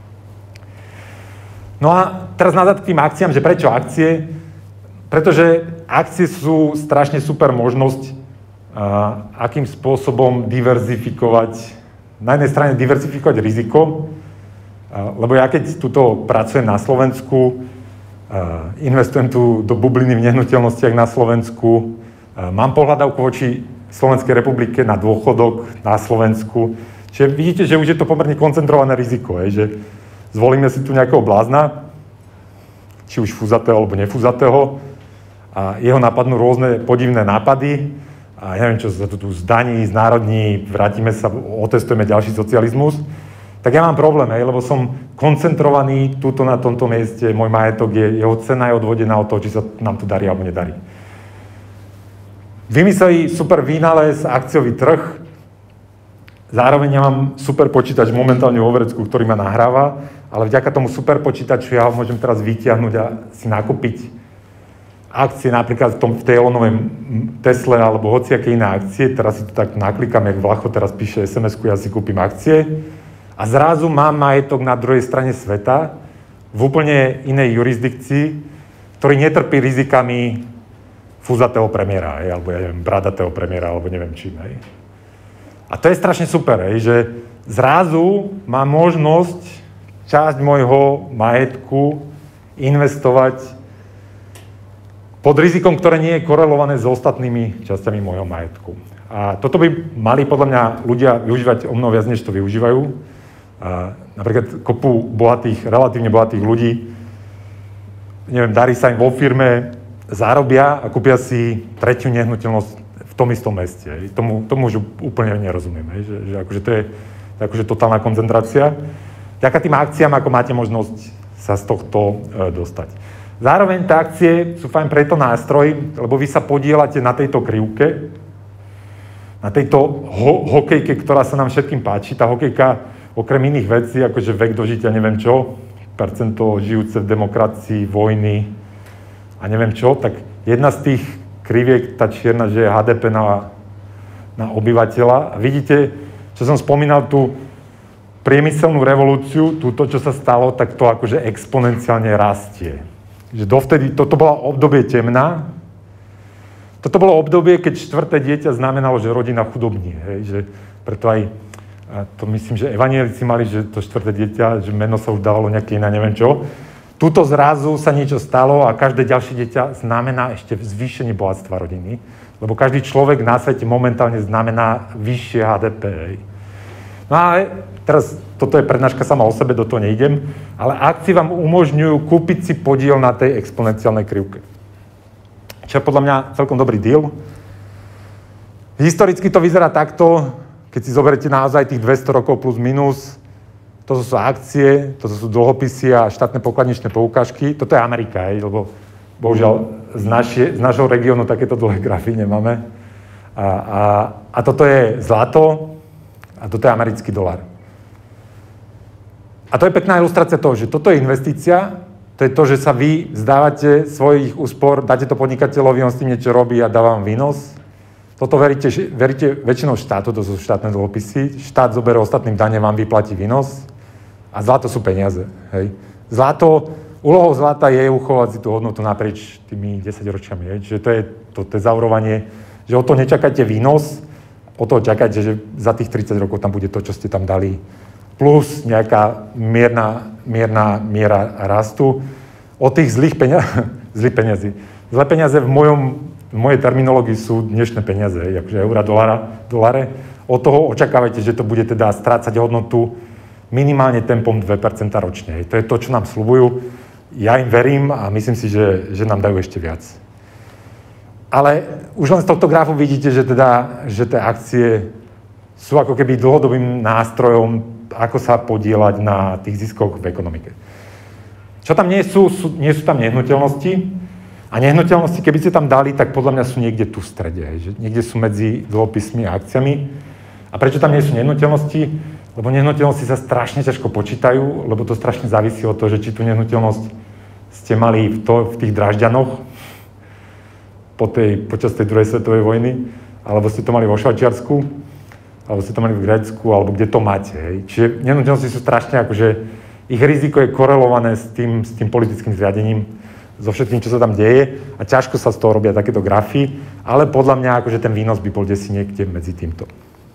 No a teraz nazad k tým akciám, že prečo akcie? Pretože akcie sú strašne super možnosť, akým spôsobom diverzifikovať, na jednej strane diverzifikovať riziko, lebo ja keď tuto pracujem na Slovensku, investujem tu do bubliny v nehnuteľnostiach na Slovensku, mám pohľadávku voči Slovenskej republike na dôchodok na Slovensku, čiže vidíte, že už je to pomerne koncentrované riziko, že zvolíme si tu nejakého blázna, či už fúzatého alebo nefúzatého, a jeho napadnú rôzne podivné nápady, a ja neviem, čo sa tu zdaní, znárodní, vrátime sa, otestujeme ďalší socializmus, tak ja mám problém, lebo som koncentrovaný tuto na tomto mieste, môj majetok jeho cena je odvodená od toho, či sa nám tu darí alebo nedarí. Vymysleli super vynález, akciový trh, zároveň ja mám super počítač momentálne vo vrecku, ktorý ma nahráva, ale vďaka tomu super počítaču ja ho môžem teraz vytiahnuť a si nakúpiť akcie napríklad v tej Elonovej Tesle alebo hociaké iné akcie, teraz si to tak naklikám, jak Vlacho teraz píše SMS-ku, ja si kúpim akcie a zrazu mám majetok na druhej strane sveta v úplne inej jurisdikcii, ktorý netrpí rizikami fúzatého premiéra, alebo ja neviem, bradatého premiéra, alebo neviem čím. Hej. A to je strašne super, hej, že zrazu mám možnosť časť môjho majetku investovať pod rizikom, ktoré nie je korelované s ostatnými časťami môjho majetku. A toto by mali podľa mňa ľudia využívať o mnoho viac, než to využívajú. A napríklad kopu bohatých, relatívne bohatých ľudí, neviem, darí sa im vo firme, zarobia a kúpia si tretiu nehnuteľnosť v tom istom meste. Tomu už úplne nerozumiem, že akože to je akože totálna koncentrácia. Vďaka tým akciám, ako máte možnosť sa z tohto dostať. Zároveň tie akcie sú fajn pre to nástroj, lebo vy sa podieľate na tejto krivke, na tejto hokejke, ktorá sa nám všetkým páči. Tá hokejka, okrem iných vecí, akože vek dožitia, neviem čo, percento žijúce v demokracii, vojny a neviem čo, tak jedna z tých kriviek, tá čierna, že je HDP na obyvateľa. A vidíte, čo som spomínal, tú priemyselnú revolúciu, túto, čo sa stalo, tak to akože exponenciálne rastie. Že dovtedy, toto bolo obdobie temná. Toto bolo obdobie, keď štvrté dieťa znamenalo, že rodina chudobní. Hej? Že preto aj, to myslím, že evanjelici mali, že to štvrté dieťa, že meno sa už dávalo nejaké iné, neviem čo. Tuto zrazu sa niečo stalo a každé ďalšie dieťa znamená ešte zvýšenie bohatstva rodiny. Lebo každý človek na svete momentálne znamená vyššie HDP. Hej? No ale teraz, toto je prednáška sama o sebe, do toho nejdem, ale akcie vám umožňujú kúpiť si podiel na tej exponenciálnej krivke. Čo je podľa mňa celkom dobrý deal. Historicky to vyzerá takto, keď si zoberete naozaj tých 200 rokov plus minus, to sú akcie, to sú dlhopisy a štátne pokladničné poukážky. Toto je Amerika, lebo bohužiaľ z našho regiónu takéto dlhé grafy nemáme. A toto je zlato a toto je americký dolar. A to je pekná ilustrácia toho, že toto je investícia, to je to, že sa vy vzdávate svojich úspor, dáte to podnikateľovi, on s tým niečo robí a dáva vám výnos. Toto veríte väčšinou štátu, to sú štátne dlhopisy. Štát zoberie ostatným dane, vám vyplatí výnos a zlato sú peniaze. Hej. Úlohou zlata je uchovať si tú hodnotu naprieč tými 10 ročiami. Čiže to je zaurovanie, že o to nečakajte výnos, o to čakajte, že za tých 30 rokov tam bude to, čo ste tam dali, plus nejaká mierna miera rastu. O tých zlých peniazy. Zlé peniaze v mojej terminológii sú dnešné peniaze, akože eura, doláre. Od toho očakávajte, že to bude teda strácať hodnotu minimálne tempom 2% ročne. To je to, čo nám sľubujú. Ja im verím a myslím si, že nám dajú ešte viac. Ale už len z tohto grafu vidíte, že tie akcie sú ako keby dlhodobým nástrojom, ako sa podieľať na tých ziskoch v ekonomike. Čo tam nie sú tam nehnuteľnosti. A nehnuteľnosti, keby ste tam dali, tak podľa mňa sú niekde tu v strede. Že niekde sú medzi dlhopismi a akciami. A prečo tam nie sú nehnuteľnosti? Lebo nehnuteľnosti sa strašne ťažko počítajú, lebo to strašne závisí od toho, že či tú nehnuteľnosť ste mali v tých Drážďanoch počas tej druhej svetovej vojny, alebo ste to mali vo Švajčiarsku, alebo ste to mali v Grécku, alebo kde to máte. Hej. Čiže nehnuteľnosti sú strašne, akože ich riziko je korelované s tým politickým zriadením, so všetkým, čo sa tam deje a ťažko sa z toho robia takéto grafy, ale podľa mňa akože ten výnos by bol desi niekde medzi týmto.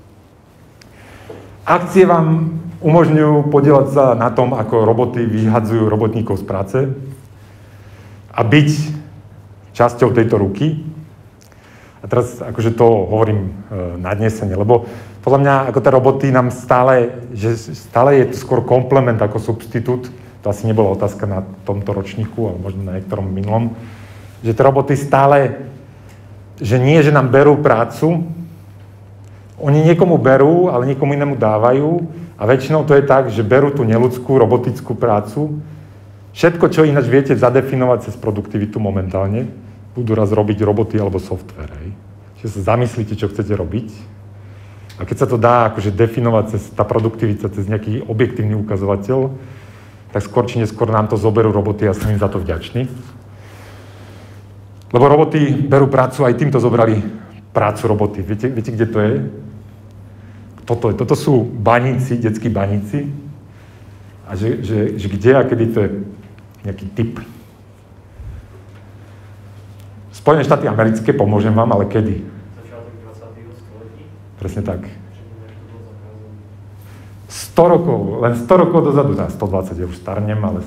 Akcie vám umožňujú podieľať sa na tom, ako roboty vyhadzujú robotníkov z práce a byť časťou tejto ruky. A teraz akože to hovorím nadnesene, lebo podľa mňa ako tie roboty nám stále je to skôr komplement ako substitút. To asi nebola otázka na tomto ročníku, ale možno na niektorom minulom. Že tie roboty stále, že nie, že nám berú prácu, oni niekomu berú, ale niekomu inému dávajú a väčšinou to je tak, že berú tú neľudskú, robotickú prácu. Všetko, čo ináč viete zadefinovať cez produktivitu momentálne, budú raz robiť roboty alebo software. Hej. Čiže sa zamyslíte, čo chcete robiť. A keď sa to dá akože definovať cez tá produktivita, cez nejaký objektívny ukazovateľ, tak skôr či neskôr nám to zoberú roboty a som im za to vďačný. Lebo roboty berú prácu, aj týmto zobrali prácu roboty. Viete, kde to je? Toto sú baníci, detskí baníci. A že kde a kedy to je nejaký typ. Spojené štáty americké, pomôžem vám, ale kedy? Začiatok 20. storočí. Presne tak. 100 rokov, len 100 rokov dozadu, 120, ja už starnem, ale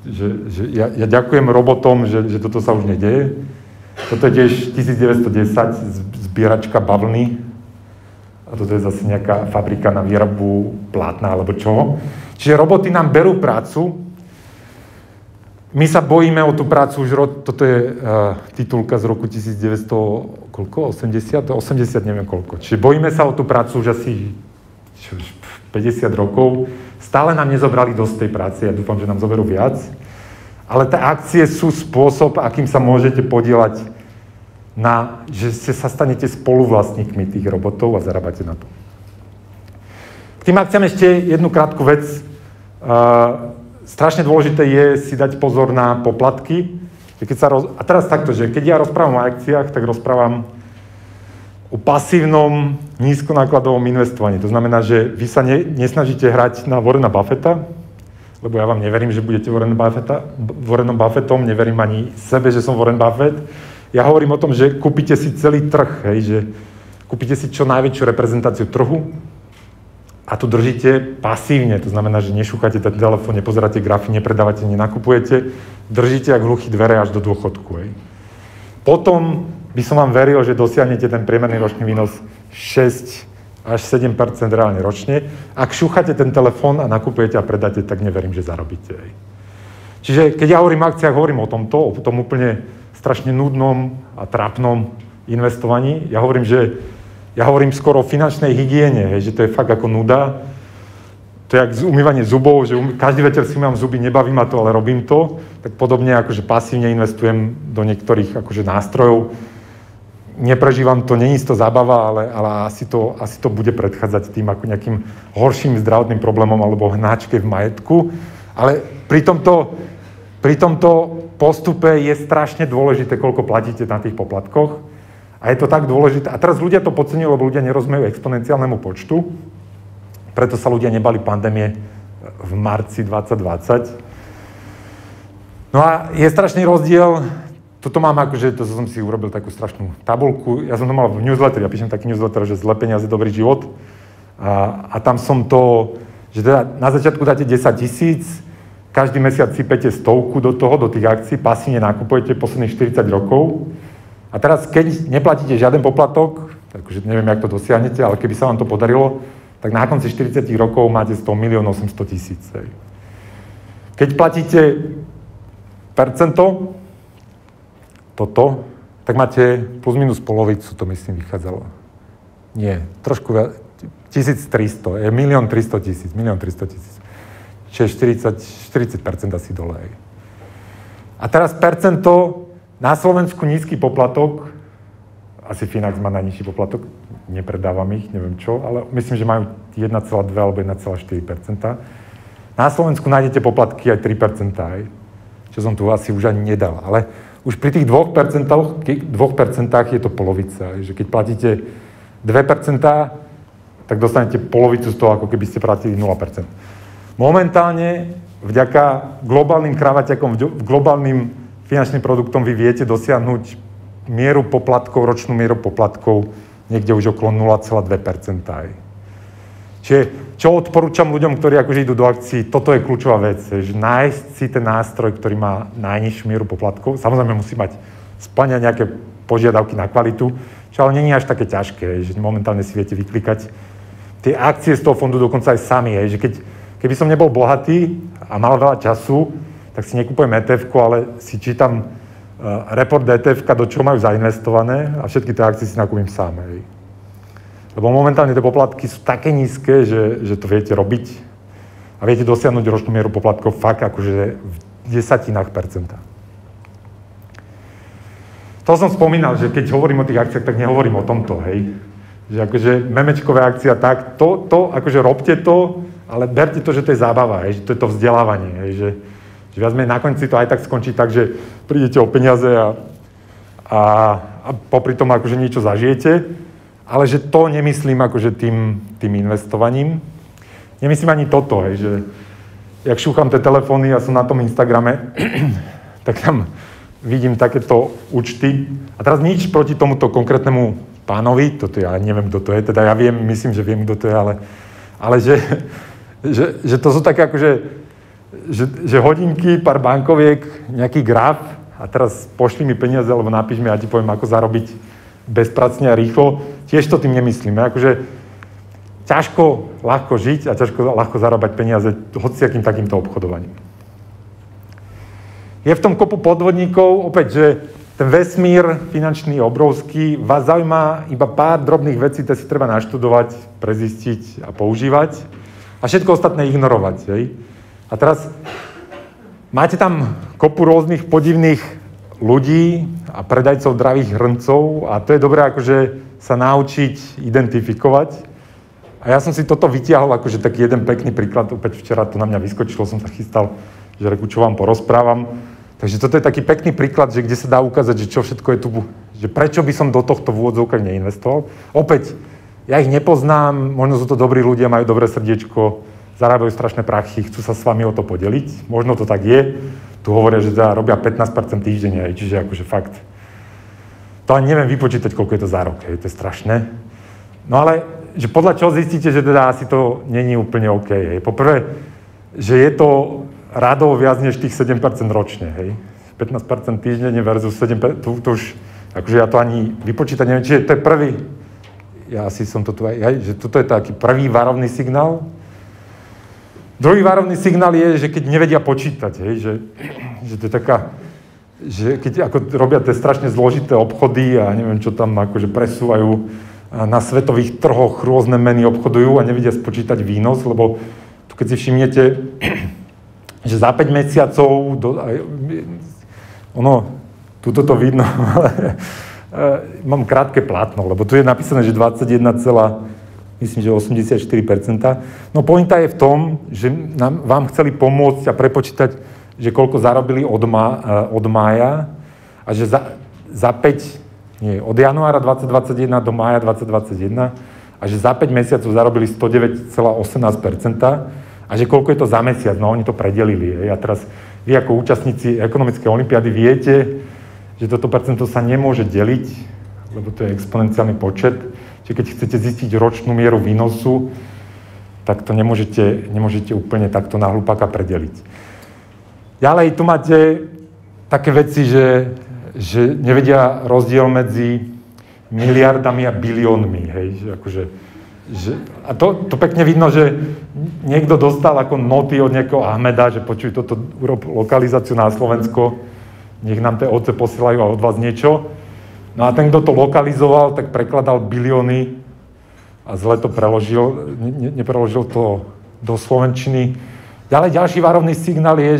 ja ďakujem robotom, že toto sa už nedeje. Toto je tiež 1910, zbieračka bavlny. A toto je zase nejaká fabrika na výrobu plátna alebo čoho. Čiže roboty nám berú prácu. My sa bojíme o tú prácu už toto je titulka z roku 1980, 80, neviem koľko. Čiže bojíme sa o tú prácu už asi 50 rokov. Stále nám nezobrali dosť tej práce, ja dúfam, že nám zoberú viac. Ale tie akcie sú spôsob, akým sa môžete podieľať že sa stanete spoluvlastníkmi tých robotov a zarábate na to. K tým akciám ešte jednu krátku vec. Strašne dôležité je si dať pozor na poplatky. A teraz takto, že keď ja rozprávam o akciách, tak rozprávam o pasívnom, nízkonákladovom investovaní. To znamená, že vy sa nesnažíte hrať na Warrena Buffetta, lebo ja vám neverím, že budete Warrenom Buffettom, neverím ani sebe, že som Warren Buffett. Ja hovorím o tom, že kúpite si celý trh, že kúpite si čo najväčšiu reprezentáciu trhu a tu držíte pasívne, to znamená, že nešúchate ten telefón, nepozeráte grafy, nepredávate, nenakupujete, držíte jak hluchý dvere až do dôchodku. Potom by som vám veril, že dosiahnete ten priemerný ročný výnos 6 až 7% reálne ročne. Ak šúchate ten telefón a nakupujete a predáte, tak neverím, že zarobíte. Čiže keď ja hovorím o akciách, hovorím o tom úplne strašne nudnom a trápnom investovaní. Ja hovorím skoro o finančnej hygiene, že to je fakt ako nuda. To je jak umývanie zubov, že každý večer si umývam zuby, nebaví ma to, ale robím to. Tak podobne akože pasívne investujem do niektorých akože nástrojov. Neprežívam to, není to zábava, ale asi to bude predchádzať tým ako nejakým horším zdravotným problémom alebo hnáčke v majetku. Ale pri tomto postupe je strašne dôležité, koľko platíte na tých poplatkoch. A je to tak dôležité. A teraz ľudia to podceňujú, lebo ľudia nerozumejú exponenciálnemu počtu. Preto sa ľudia nebali pandémie v marci 2020. No a je strašný rozdiel. Toto mám akože, to som si urobil takú strašnú tabuľku. Ja som to mal v newsletteri, ja píšem taký newsletter, že zlé peniaze, dobrý život. A tam som to, že teda na začiatku dáte 10 000, každý mesiac sypete 100 do toho, do tých akcií, pasívne nakupujete posledných 40 rokov. A teraz, keď neplatíte žiaden poplatok, takže neviem, jak to dosiahnete, ale keby sa vám to podarilo, tak na konci 40 rokov máte 100 800 000. Keď platíte percento, toto, tak máte plus minus polovicu, to myslím vychádzalo. Nie, trošku 1300, je 1 300 000, 1 300 000. Čiže 40% asi dole. A teraz percento, na Slovensku nízky poplatok, asi Finax má najnižší poplatok, nepredávam ich, neviem čo, ale myslím, že majú 1,2 alebo 1,4%. Na Slovensku nájdete poplatky aj 3%, čo som tu asi už ani nedal, ale už pri tých 2% je to polovica, že keď platíte 2%, tak dostanete polovicu z toho, ako keby ste platili 0%. Momentálne, vďaka globálnym kravaťakom, globálnym finančným produktom vy viete dosiahnuť mieru poplatkov, ročnú mieru poplatkov niekde už okolo 0,2%. Čiže čo odporúčam ľuďom, ktorí akože idú do akcií, toto je kľúčová vec, že nájsť si ten nástroj, ktorý má najnižšiu mieru poplatkov. Samozrejme musí mať splňať nejaké požiadavky na kvalitu, čo ale nie je až také ťažké, že momentálne si viete vyklikať tie akcie z toho fondu dokonca aj sami, že keby som nebol bohatý a mal veľa času, tak si nekúpujem ETF-ku, ale si čítam report ETF-ka, do čoho majú zainvestované a všetky tie akcie si nakúpim sám. Lebo momentálne tie poplatky sú také nízke, že to viete robiť a viete dosiahnuť ročnú mieru poplatkov fakt akože v 10%. To som spomínal, že keď hovorím o tých akciách, tak nehovorím o tomto, hej. Že akože memečkové akcia, tak to akože robte to, ale berte to, že to je zábava, hej, že to je to vzdelávanie, hej, že viac menej nakoniec si to aj tak skončí tak, že prídete o peniaze a popri tom akože niečo zažijete, ale že to nemyslím akože tým investovaním. Nemyslím ani toto, hej, že jak šúcham tie telefóny a som na tom Instagrame, tak tam vidím takéto účty. A teraz nič proti tomuto konkrétnemu pánovi, toto ja neviem, kto to je, teda ja viem, myslím, že viem, kto to je, ale že to sú také akože, že hodinky, pár bankoviek, nejaký graf a teraz pošli mi peniaze, alebo napíš mi, ja ti poviem, ako zarobiť bezpracne a rýchlo. Tiež to tým nemyslíme, akože ťažko ľahko žiť a ťažko ľahko zarábať peniaze hociakým takýmto obchodovaním. Je v tom kopu podvodníkov, opäť, že ten vesmír finančný je obrovský, vás zaujíma iba pár drobných vecí, ktoré si treba naštudovať, prezistiť a používať a všetko ostatné ignorovať. Hej? A teraz máte tam kopu rôznych podivných ľudí a predajcov dravých hrncov a to je dobré akože sa naučiť identifikovať. A ja som si toto vytiahol akože taký jeden pekný príklad, opäť včera to na mňa vyskočilo, som sa chystal, že reku, čo vám porozprávam. Takže toto je taký pekný príklad, že kde sa dá ukázať, že čo všetko je tu, že prečo by som do tohto v úvodzovkách neinvestoval. Opäť, ja ich nepoznám, možno sú to dobrí ľudia, majú dobré srdiečko, zarábajú strašné prachy, chcú sa s vami o to podeliť. Možno to tak je. Tu hovoria, že robia 15% týždenne, čiže akože fakt. To ani neviem vypočítať, koľko je to za rok, to je strašné. No ale, že podľa čoho zistíte, že teda asi to není úplne OK. Poprvé, že je to radovo viac než tých 7% ročne, hej. 15% týždenne versus 7%, to už, akože ja to ani vypočítať neviem, čiže to je prvý, ja asi som to tu aj, že toto je taký prvý varovný signál. Druhý varovný signál je, že keď nevedia počítať, hej, že to je taká, že keď ako robia tie strašne zložité obchody a neviem, čo tam akože presúvajú na svetových trhoch, rôzne meny obchodujú a nevedia spočítať výnos, lebo tu keď si všimnete, že za 5 mesiacov, tuto to vidno, ale mám krátke plátno, lebo tu je napísané, že 21, myslím, že 84%. No pointa je v tom, že vám chceli pomôcť a prepočítať, že koľko zarobili od mája a že od januára 2021 do mája 2021 a že za 5 mesiacov zarobili 109,18%. A že koľko je to za mesiac, no oni to predelili. A teraz vy ako účastníci ekonomickej olympiády viete, že toto percento sa nemôže deliť, lebo to je exponenciálny počet. Čiže keď chcete zistiť ročnú mieru výnosu, tak to nemôžete úplne takto na hlupáka predeliť. Ďalej tu máte také veci, že nevedia rozdiel medzi miliardami a biliónmi. Hej? Že akože, a to pekne vidno, že niekto dostal ako noty od nejakého Ahmeda, že počuj, toto urob lokalizáciu na Slovensko, nech nám tie OC posielajú a od vás niečo. No a ten, kto to lokalizoval, tak prekladal bilióny a zle to preložil, nepreložil to do slovenčiny. Ďalej ďalší varovný signál je,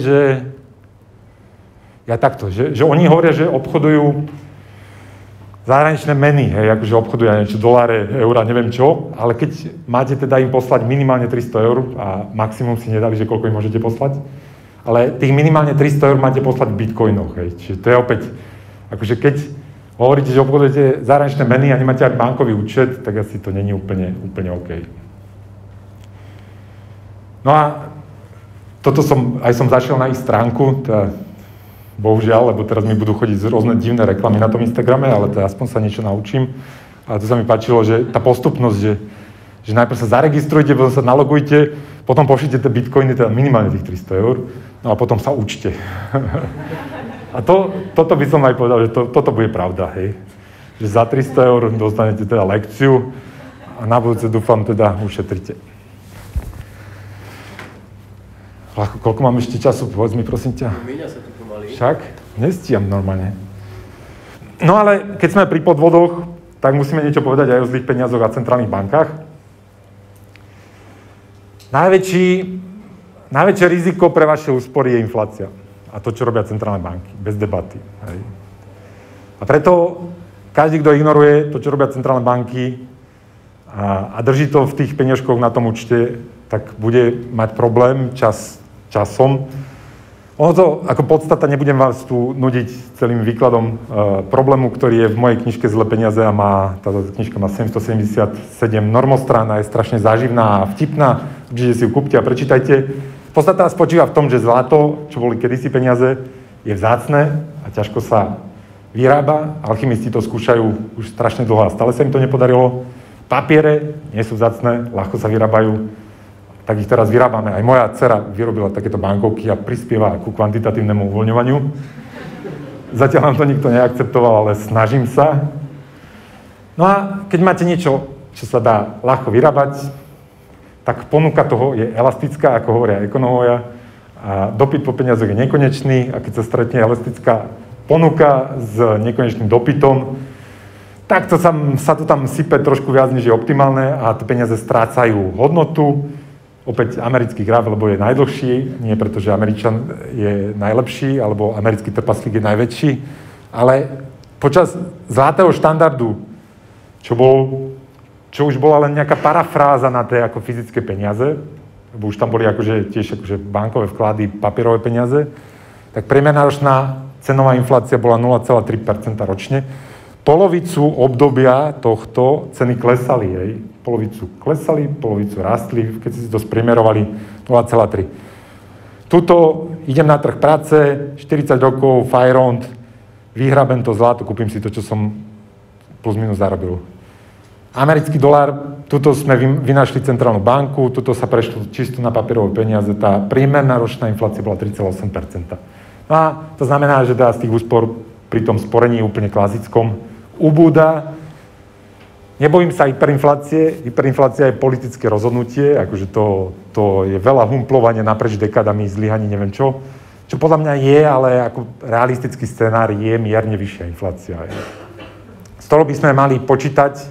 že oni hovoria, že obchodujú zahraničné meny, hej, akože obchodujú niečo, doláre, eurá, neviem čo, ale keď máte teda im poslať minimálne 300 eur a maximum si nedali, že koľko im môžete poslať, ale tých minimálne 300 eur máte poslať v bitcoinoch, hej, čiže to je opäť, akože keď hovoríte, že obchodujete zahraničné meny a nemáte aj bankový účet, tak asi to není úplne OK. No a toto som zašiel na ich stránku, teda bohužiaľ, lebo teraz mi budú chodiť rôzne divné reklamy na tom Instagrame, ale to aspoň sa niečo naučím. A to sa mi páčilo, že tá postupnosť, že najprv sa zaregistrujte, potom sa nalogujte, potom pošlite tie bitcoiny, teda minimálne tých 300 eur, no a potom sa učte. A toto by som aj povedal, že toto bude pravda, hej. Že za 300 eur dostanete teda lekciu a na budúce dúfam teda ušetrite. Koľko mám ešte času? Povedz mi, prosím ťa. Míňa sa tu pomaly. Však? Nestíham normálne. No ale keď sme pri podvodoch, tak musíme niečo povedať aj o zlých peniazoch a centrálnych bankách. Najväčšie riziko pre vaše úspory je inflácia. A to, čo robia centrálne banky. Bez debaty. Hej. A preto každý, kto ignoruje to, čo robia centrálne banky a drží to v tých peniažkoch na tom účte, tak bude mať problém časom. Ono to, ako podstata, nebudem vás tu nudiť celým výkladom problému, ktorý je v mojej knižke Zlé peniaze a táto knižka má 777 normostrán a je strašne záživná a vtipná. Určite si ju kúpte a prečítajte. Podstata spočíva v tom, že zlato, čo boli kedysi peniaze, je vzácne a ťažko sa vyrába. Alchymisti to skúšajú už strašne dlho a stále sa im to nepodarilo. Papiere nie sú vzácne, ľahko sa vyrábajú. Tak ich teraz vyrábame. Aj moja dcera vyrobila takéto bankovky a prispieva ku kvantitatívnemu uvoľňovaniu. Zatiaľ nám to nikto neakceptoval, ale snažím sa. No a keď máte niečo, čo sa dá ľahko vyrábať, tak ponuka toho je elastická, ako hovoria ekonómovia. A dopyt po peniazoch je nekonečný a keď sa stretne elastická ponuka s nekonečným dopytom, tak to sa to tam sype trošku viac, než je optimálne a tie peniaze strácajú hodnotu. Opäť americký graf, lebo je najdlhší, nie preto, že Američan je najlepší, alebo americký trpaslík je najväčší, ale počas zlatého štandardu, čo už bola len nejaká parafráza na tie ako fyzické peniaze, lebo už tam boli tiež bankové vklady, papierové peniaze, tak priemerná ročná cenová inflácia bola 0,3% ročne. Polovicu obdobia tohto ceny klesali, hej. Polovicu klesali, polovicu rastli, keď si to spriemerovali 0,3. Tuto idem na trh práce, 40 rokov, fajront, vyhrabem to zlato, kúpim si to, čo som plus minus zarobil. Americký dolár, tuto sme vynašli centrálnu banku, tuto sa prešlo čisto na papierové peniaze, tá priemerná ročná inflácia bola 3,8%. No a to znamená, že z tých úspor pri tom sporení úplne klasickom ubúda. Nebojím sa hyperinflácie. Hyperinflácia je politické rozhodnutie, akože to je veľa humplovania naprieč dekádami, zlyhaní, neviem čo. Čo podľa mňa je, ale ako realistický scenár je mierne vyššia inflácia. Z toho by sme mali počítať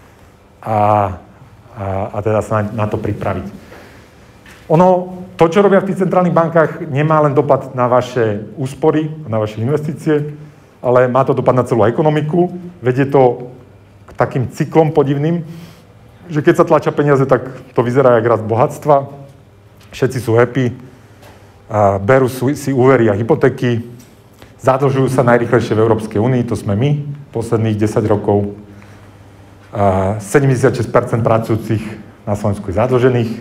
a teda sa na to pripraviť. To, čo robia v tých centrálnych bankách, nemá len dopad na vaše úspory, na vaše investície, ale má to dopad na celú ekonomiku. Vedie to k takým cyklom podivným, že keď sa tlačia peniaze, tak to vyzerá jak rast bohatstva. Všetci sú happy, berú si úvery a hypotéky, zadlžujú sa najrýchlejšie v Európskej únii, to sme my, posledných 10 rokov. 76% pracujúcich na Slovensku je zadlžených.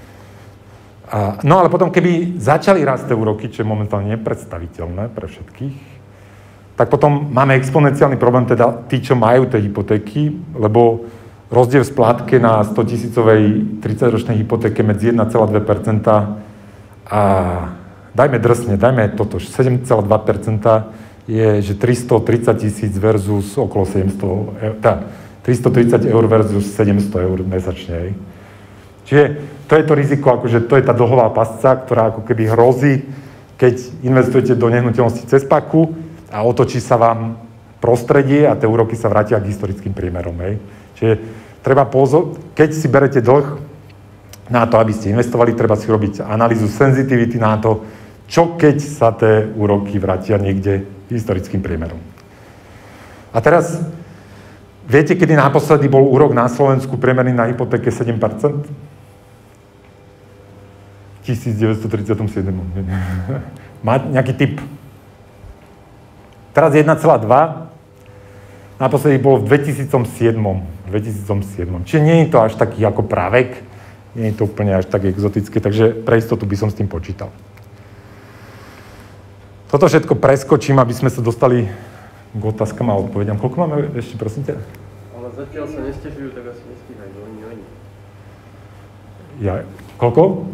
No ale potom, keby začali rásť tie úroky, čo je momentálne nepredstaviteľné pre všetkých, tak potom máme exponenciálny problém, teda tí, čo majú tie hypotéky, lebo rozdiel v splátke na 100 000-ovej 30-ročnej hypotéke medzi 1,2% a dajme toto, 7,2% je, že 330 000 versus okolo 330 eur versus 700 eur mesačne. Čiže to je to riziko, akože to je tá dlhová pasca, ktorá ako keby hrozí, keď investujete do nehnuteľnosti cez paku a otočí sa vám prostredie a tie úroky sa vrátia k historickým priemerom. Čiže treba keď si berete dlh na to, aby ste investovali, treba si robiť analýzu senzitivity na to, čo keď sa tie úroky vrátia niekde historickým priemerom. A teraz viete, kedy naposledy bol úrok na Slovensku priemerný na hypotéke 7%? 1937. Má nejaký typ? Teraz 1,2. Naposledy bol v 2007. Čiže nie je to až taký ako právek, nie je to úplne až tak exotické, takže pre istotu by som s tým počítal. Toto všetko preskočím, aby sme sa dostali k otázkam a odpovediam. Koľko máme ešte, prosím ťa? Ale zatiaľ sa nestežujú, tak asi nestíhajú. Ja, koľko?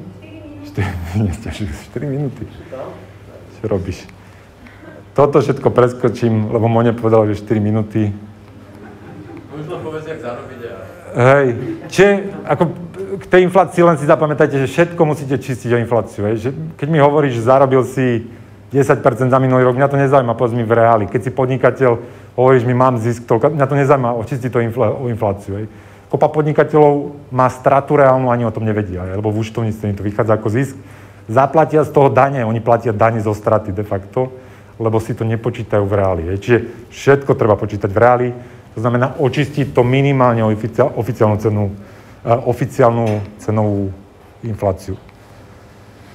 4 minúty. Čo robíš? Toto všetko preskočím, lebo Moňa povedala, že 4 minúty. Možno povedz, jak zarobiť. Hej, ako k tej inflácii len si zapamätajte, že všetko musíte čistiť o infláciu. Že keď mi hovoríš, že zarobil si 10% za minulý rok, mňa to nezaujíma, povedz mi v reáli. Keď si podnikateľ, hovoríš mi, mám zisk, mňa to nezaujíma, očistiť to o infláciu. Kopa podnikateľov má stratu reálnu, ani o tom nevedia, lebo v účtovníctve im to vychádza ako zisk. Zaplatia z toho dane, oni platia dane zo straty de facto, lebo si to nepočítajú v reáli. Čiže všetko treba počítať v reáli, to znamená očistiť to minimálne o oficiálnu cenovú infláciu.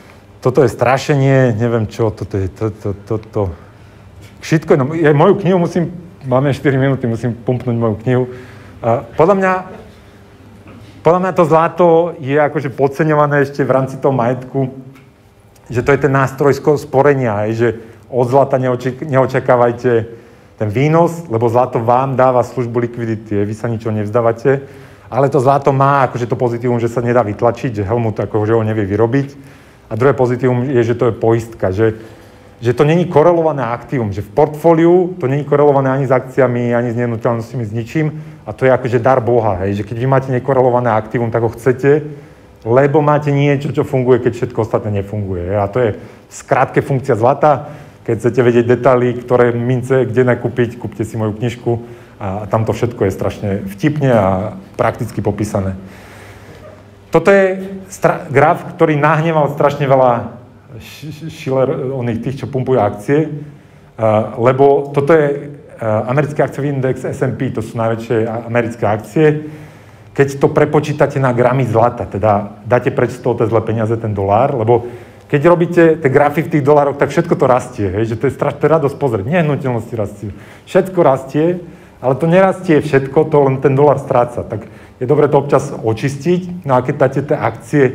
toto je strašenie, neviem čo, toto je, toto. Shitcoin, ja moju knihu máme 4 minúty, musím pumpnúť moju knihu. Podľa mňa to zlato je akože podceňované ešte v rámci toho majetku, že to je ten nástroj sporenia, že od zlata neočakávajte ten výnos, lebo zlato vám dáva službu likvidity, vy sa ničo nevzdávate, ale to zlato má akože to pozitívum, že sa nedá vytlačiť, že Helmut akože ho nevie vyrobiť. A druhé pozitívum je, že to je poistka, že to není korelované aktívum, že v portfóliu to není korelované ani s akciami, ani s nehnuteľnosťami, s ničím a to je akože dar Boha, hej, že keď vy máte nekorelované aktívum, tak ho chcete, lebo máte niečo, čo funguje, keď všetko ostatné nefunguje. A to je v skratke funkcia zlata. Keď chcete vedieť detaily, ktoré mince, kde nakúpiť, kúpte si moju knižku a tam to všetko je strašne vtipne a prakticky popísané. Toto je graf, ktorý nahneval strašne veľa tých, čo pumpujú akcie, lebo toto je americký akciový index S&P, to sú najväčšie americké akcie. Keď to prepočítate na gramy zlata, teda dáte preč z toho tie zlé peniaze, ten dolár, lebo keď robíte tie grafy v tých dolároch, tak všetko to rastie, hej, že to je strašne radosť pozrieť. Nehnuteľnosti rastie. Všetko rastie, ale to nerastie všetko, to len ten dolár stráca. Tak je dobre to občas očistiť, no a keď dáte tie akcie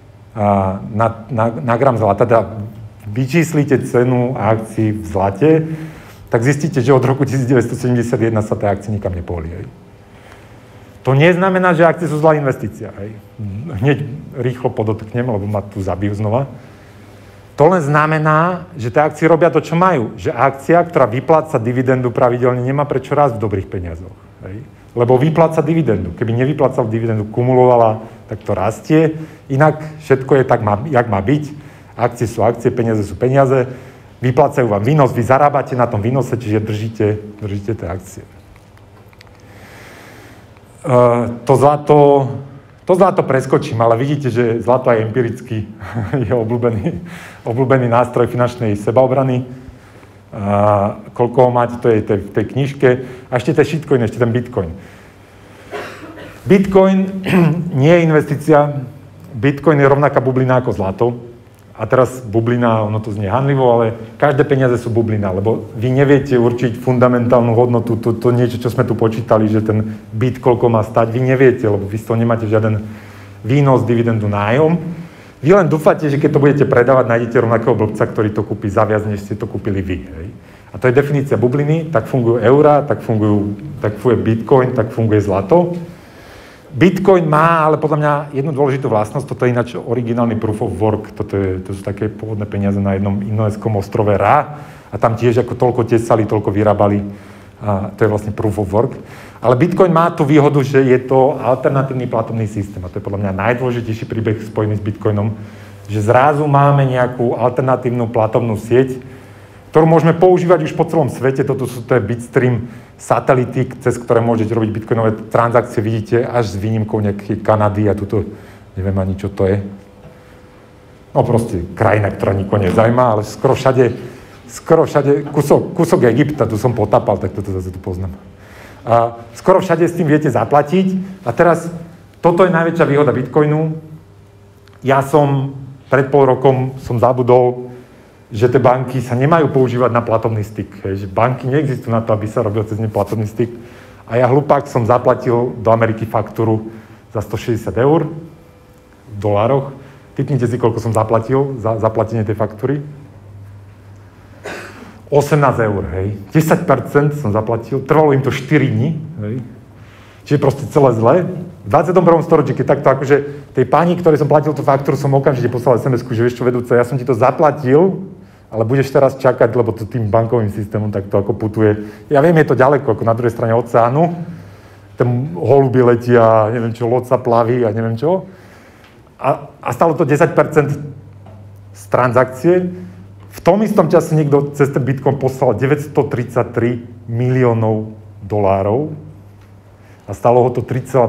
na gram zlata, teda vyčíslite cenu akcií v zlate, tak zistíte, že od roku 1971 sa tie akcie nikam nepohli. Hej. To neznamená, že akcie sú zlá investícia. Hej. Hneď rýchlo podotknem, lebo ma tu zabijú znova. To len znamená, že tie akcie robia to, čo majú. Že akcia, ktorá vypláca dividendu pravidelne, nemá prečo rásť v dobrých peniazoch. Hej. Lebo vypláca dividendu. Keby nevyplácal dividendu, kumulovala, tak to rastie. Inak všetko je tak, jak má byť. Akcie sú akcie, peniaze sú peniaze. Vyplácajú vám výnos, vy zarábate na tom výnose, čiže držíte tie akcie. To zlato preskočím, ale vidíte, že zlato aj empiricky je obľúbený nástroj finančnej sebaobrany. Koľko ho máte, to je v tej knižke. A ešte ten shitcoin, ešte ten bitcoin. Bitcoin nie je investícia. Bitcoin je rovnaká bublina ako zlato. A teraz bublina, ono to znie hanlivo, ale každé peniaze sú bublina, lebo vy neviete určiť fundamentálnu hodnotu, to niečo, čo sme tu počítali, že ten bit koľko má stať, vy neviete, lebo vy z toho nemáte žiaden výnos, dividendu, nájom. Vy len dúfate, že keď to budete predávať, nájdete rovnakého blbca, ktorý to kúpi za viac, než ste to kúpili vy. Hej. A to je definícia bubliny, tak fungujú eurá, tak funguje bitcoin, tak funguje zlato. Bitcoin má, ale podľa mňa jednu dôležitú vlastnosť, toto je ináč originálny proof of work, to sú také pôvodné peniaze na jednom indonéskom ostrove Ra a tam tiež ako toľko tesali, toľko vyrábali, a to je vlastne proof of work. Ale Bitcoin má tú výhodu, že je to alternatívny platobný systém a to je podľa mňa najdôležitejší príbeh spojený s Bitcoinom, že zrazu máme nejakú alternatívnu platobnú sieť, ktorú môžeme používať už po celom svete. Toto sú tie Bitstream satelity, cez ktoré môžete robiť bitcoinové transakcie. Vidíte, až s výnimkou nejakej Kanady a tuto neviem ani, čo to je. No proste krajina, ktorá nikoho nezaujíma, ale skoro všade kúsok Egypta, tu som potapal, tak toto zase tu poznám. A skoro všade s tým viete zaplatiť. A teraz, toto je najväčšia výhoda Bitcoinu. Ja som pred pol rokom zabudol, že tie banky sa nemajú používať na platobný styk. Že banky neexistujú na to, aby sa robil cez ne platobný styk. A ja hlupák som zaplatil do Ameriky faktúru za 160 eur v dolároch. Tipnite si, koľko som zaplatil za zaplatenie tej faktúry. 18 eur, hej. 10% som zaplatil, trvalo im to 4 dní, hej. Čiže proste celé zle. V 21. storočí, keď takto akože tej pani, ktorej som platil tú faktúru, som okamžite poslal SMS-ku, že vieš čo, vedúca, ja som ti to zaplatil, ale budeš teraz čakať, lebo to tým bankovým systémom takto ako putuje. Ja viem, je to ďaleko, ako na druhej strane oceánu. Tam holuby letia, neviem čo, loď sa plaví a neviem čo. A stalo to 10% z transakcie. V tom istom čase niekto cez ten Bitcoin poslal 933 miliónov dolárov a stalo ho to $3,2.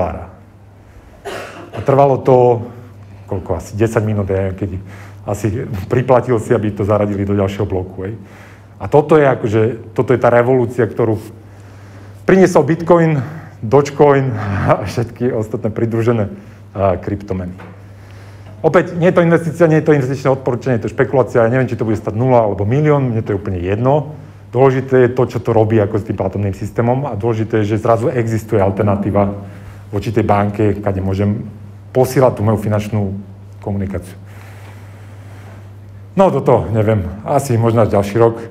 A trvalo to, koľko, asi 10 minút, keď asi priplatil si, aby to zaradili do ďalšieho bloku. Hej. A toto je tá revolúcia, ktorú priniesol Bitcoin, Dogecoin a všetky ostatné pridružené kryptomeny. Opäť, nie je to investícia, nie je to investičné odporúčanie, je to špekulácia, ja neviem, či to bude stať 0 alebo milión, mne to je úplne jedno. Dôležité je to, čo to robí ako s tým platobným systémom a dôležité je, že zrazu existuje alternatíva voči tej banke, kde môžem posielať tú moju finančnú komunikáciu. No toto, neviem, asi možno až ďalší rok.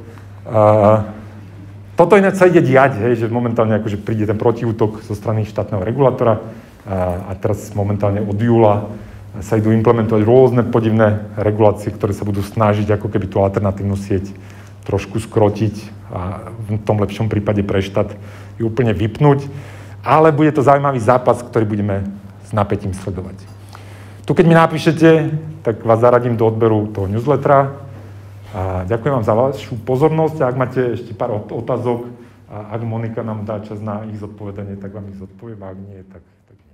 Toto ináč sa ide diať, hej, že momentálne akože príde ten protiútok zo strany štátneho regulátora a teraz momentálne od júla sa idú implementovať rôzne podivné regulácie, ktoré sa budú snažiť ako keby tú alternatívnu sieť trošku skrotiť a v tom lepšom prípade pre štát ju úplne vypnúť. Ale bude to zaujímavý zápas, ktorý budeme s napätím sledovať. Tu keď mi napíšete, tak vás zaradím do odberu toho newslettera. A ďakujem vám za vašu pozornosť a ak máte ešte pár otázok a ak Monika nám dá čas na ich zodpovedanie, tak vám ich zodpoviem, a ak nie, tak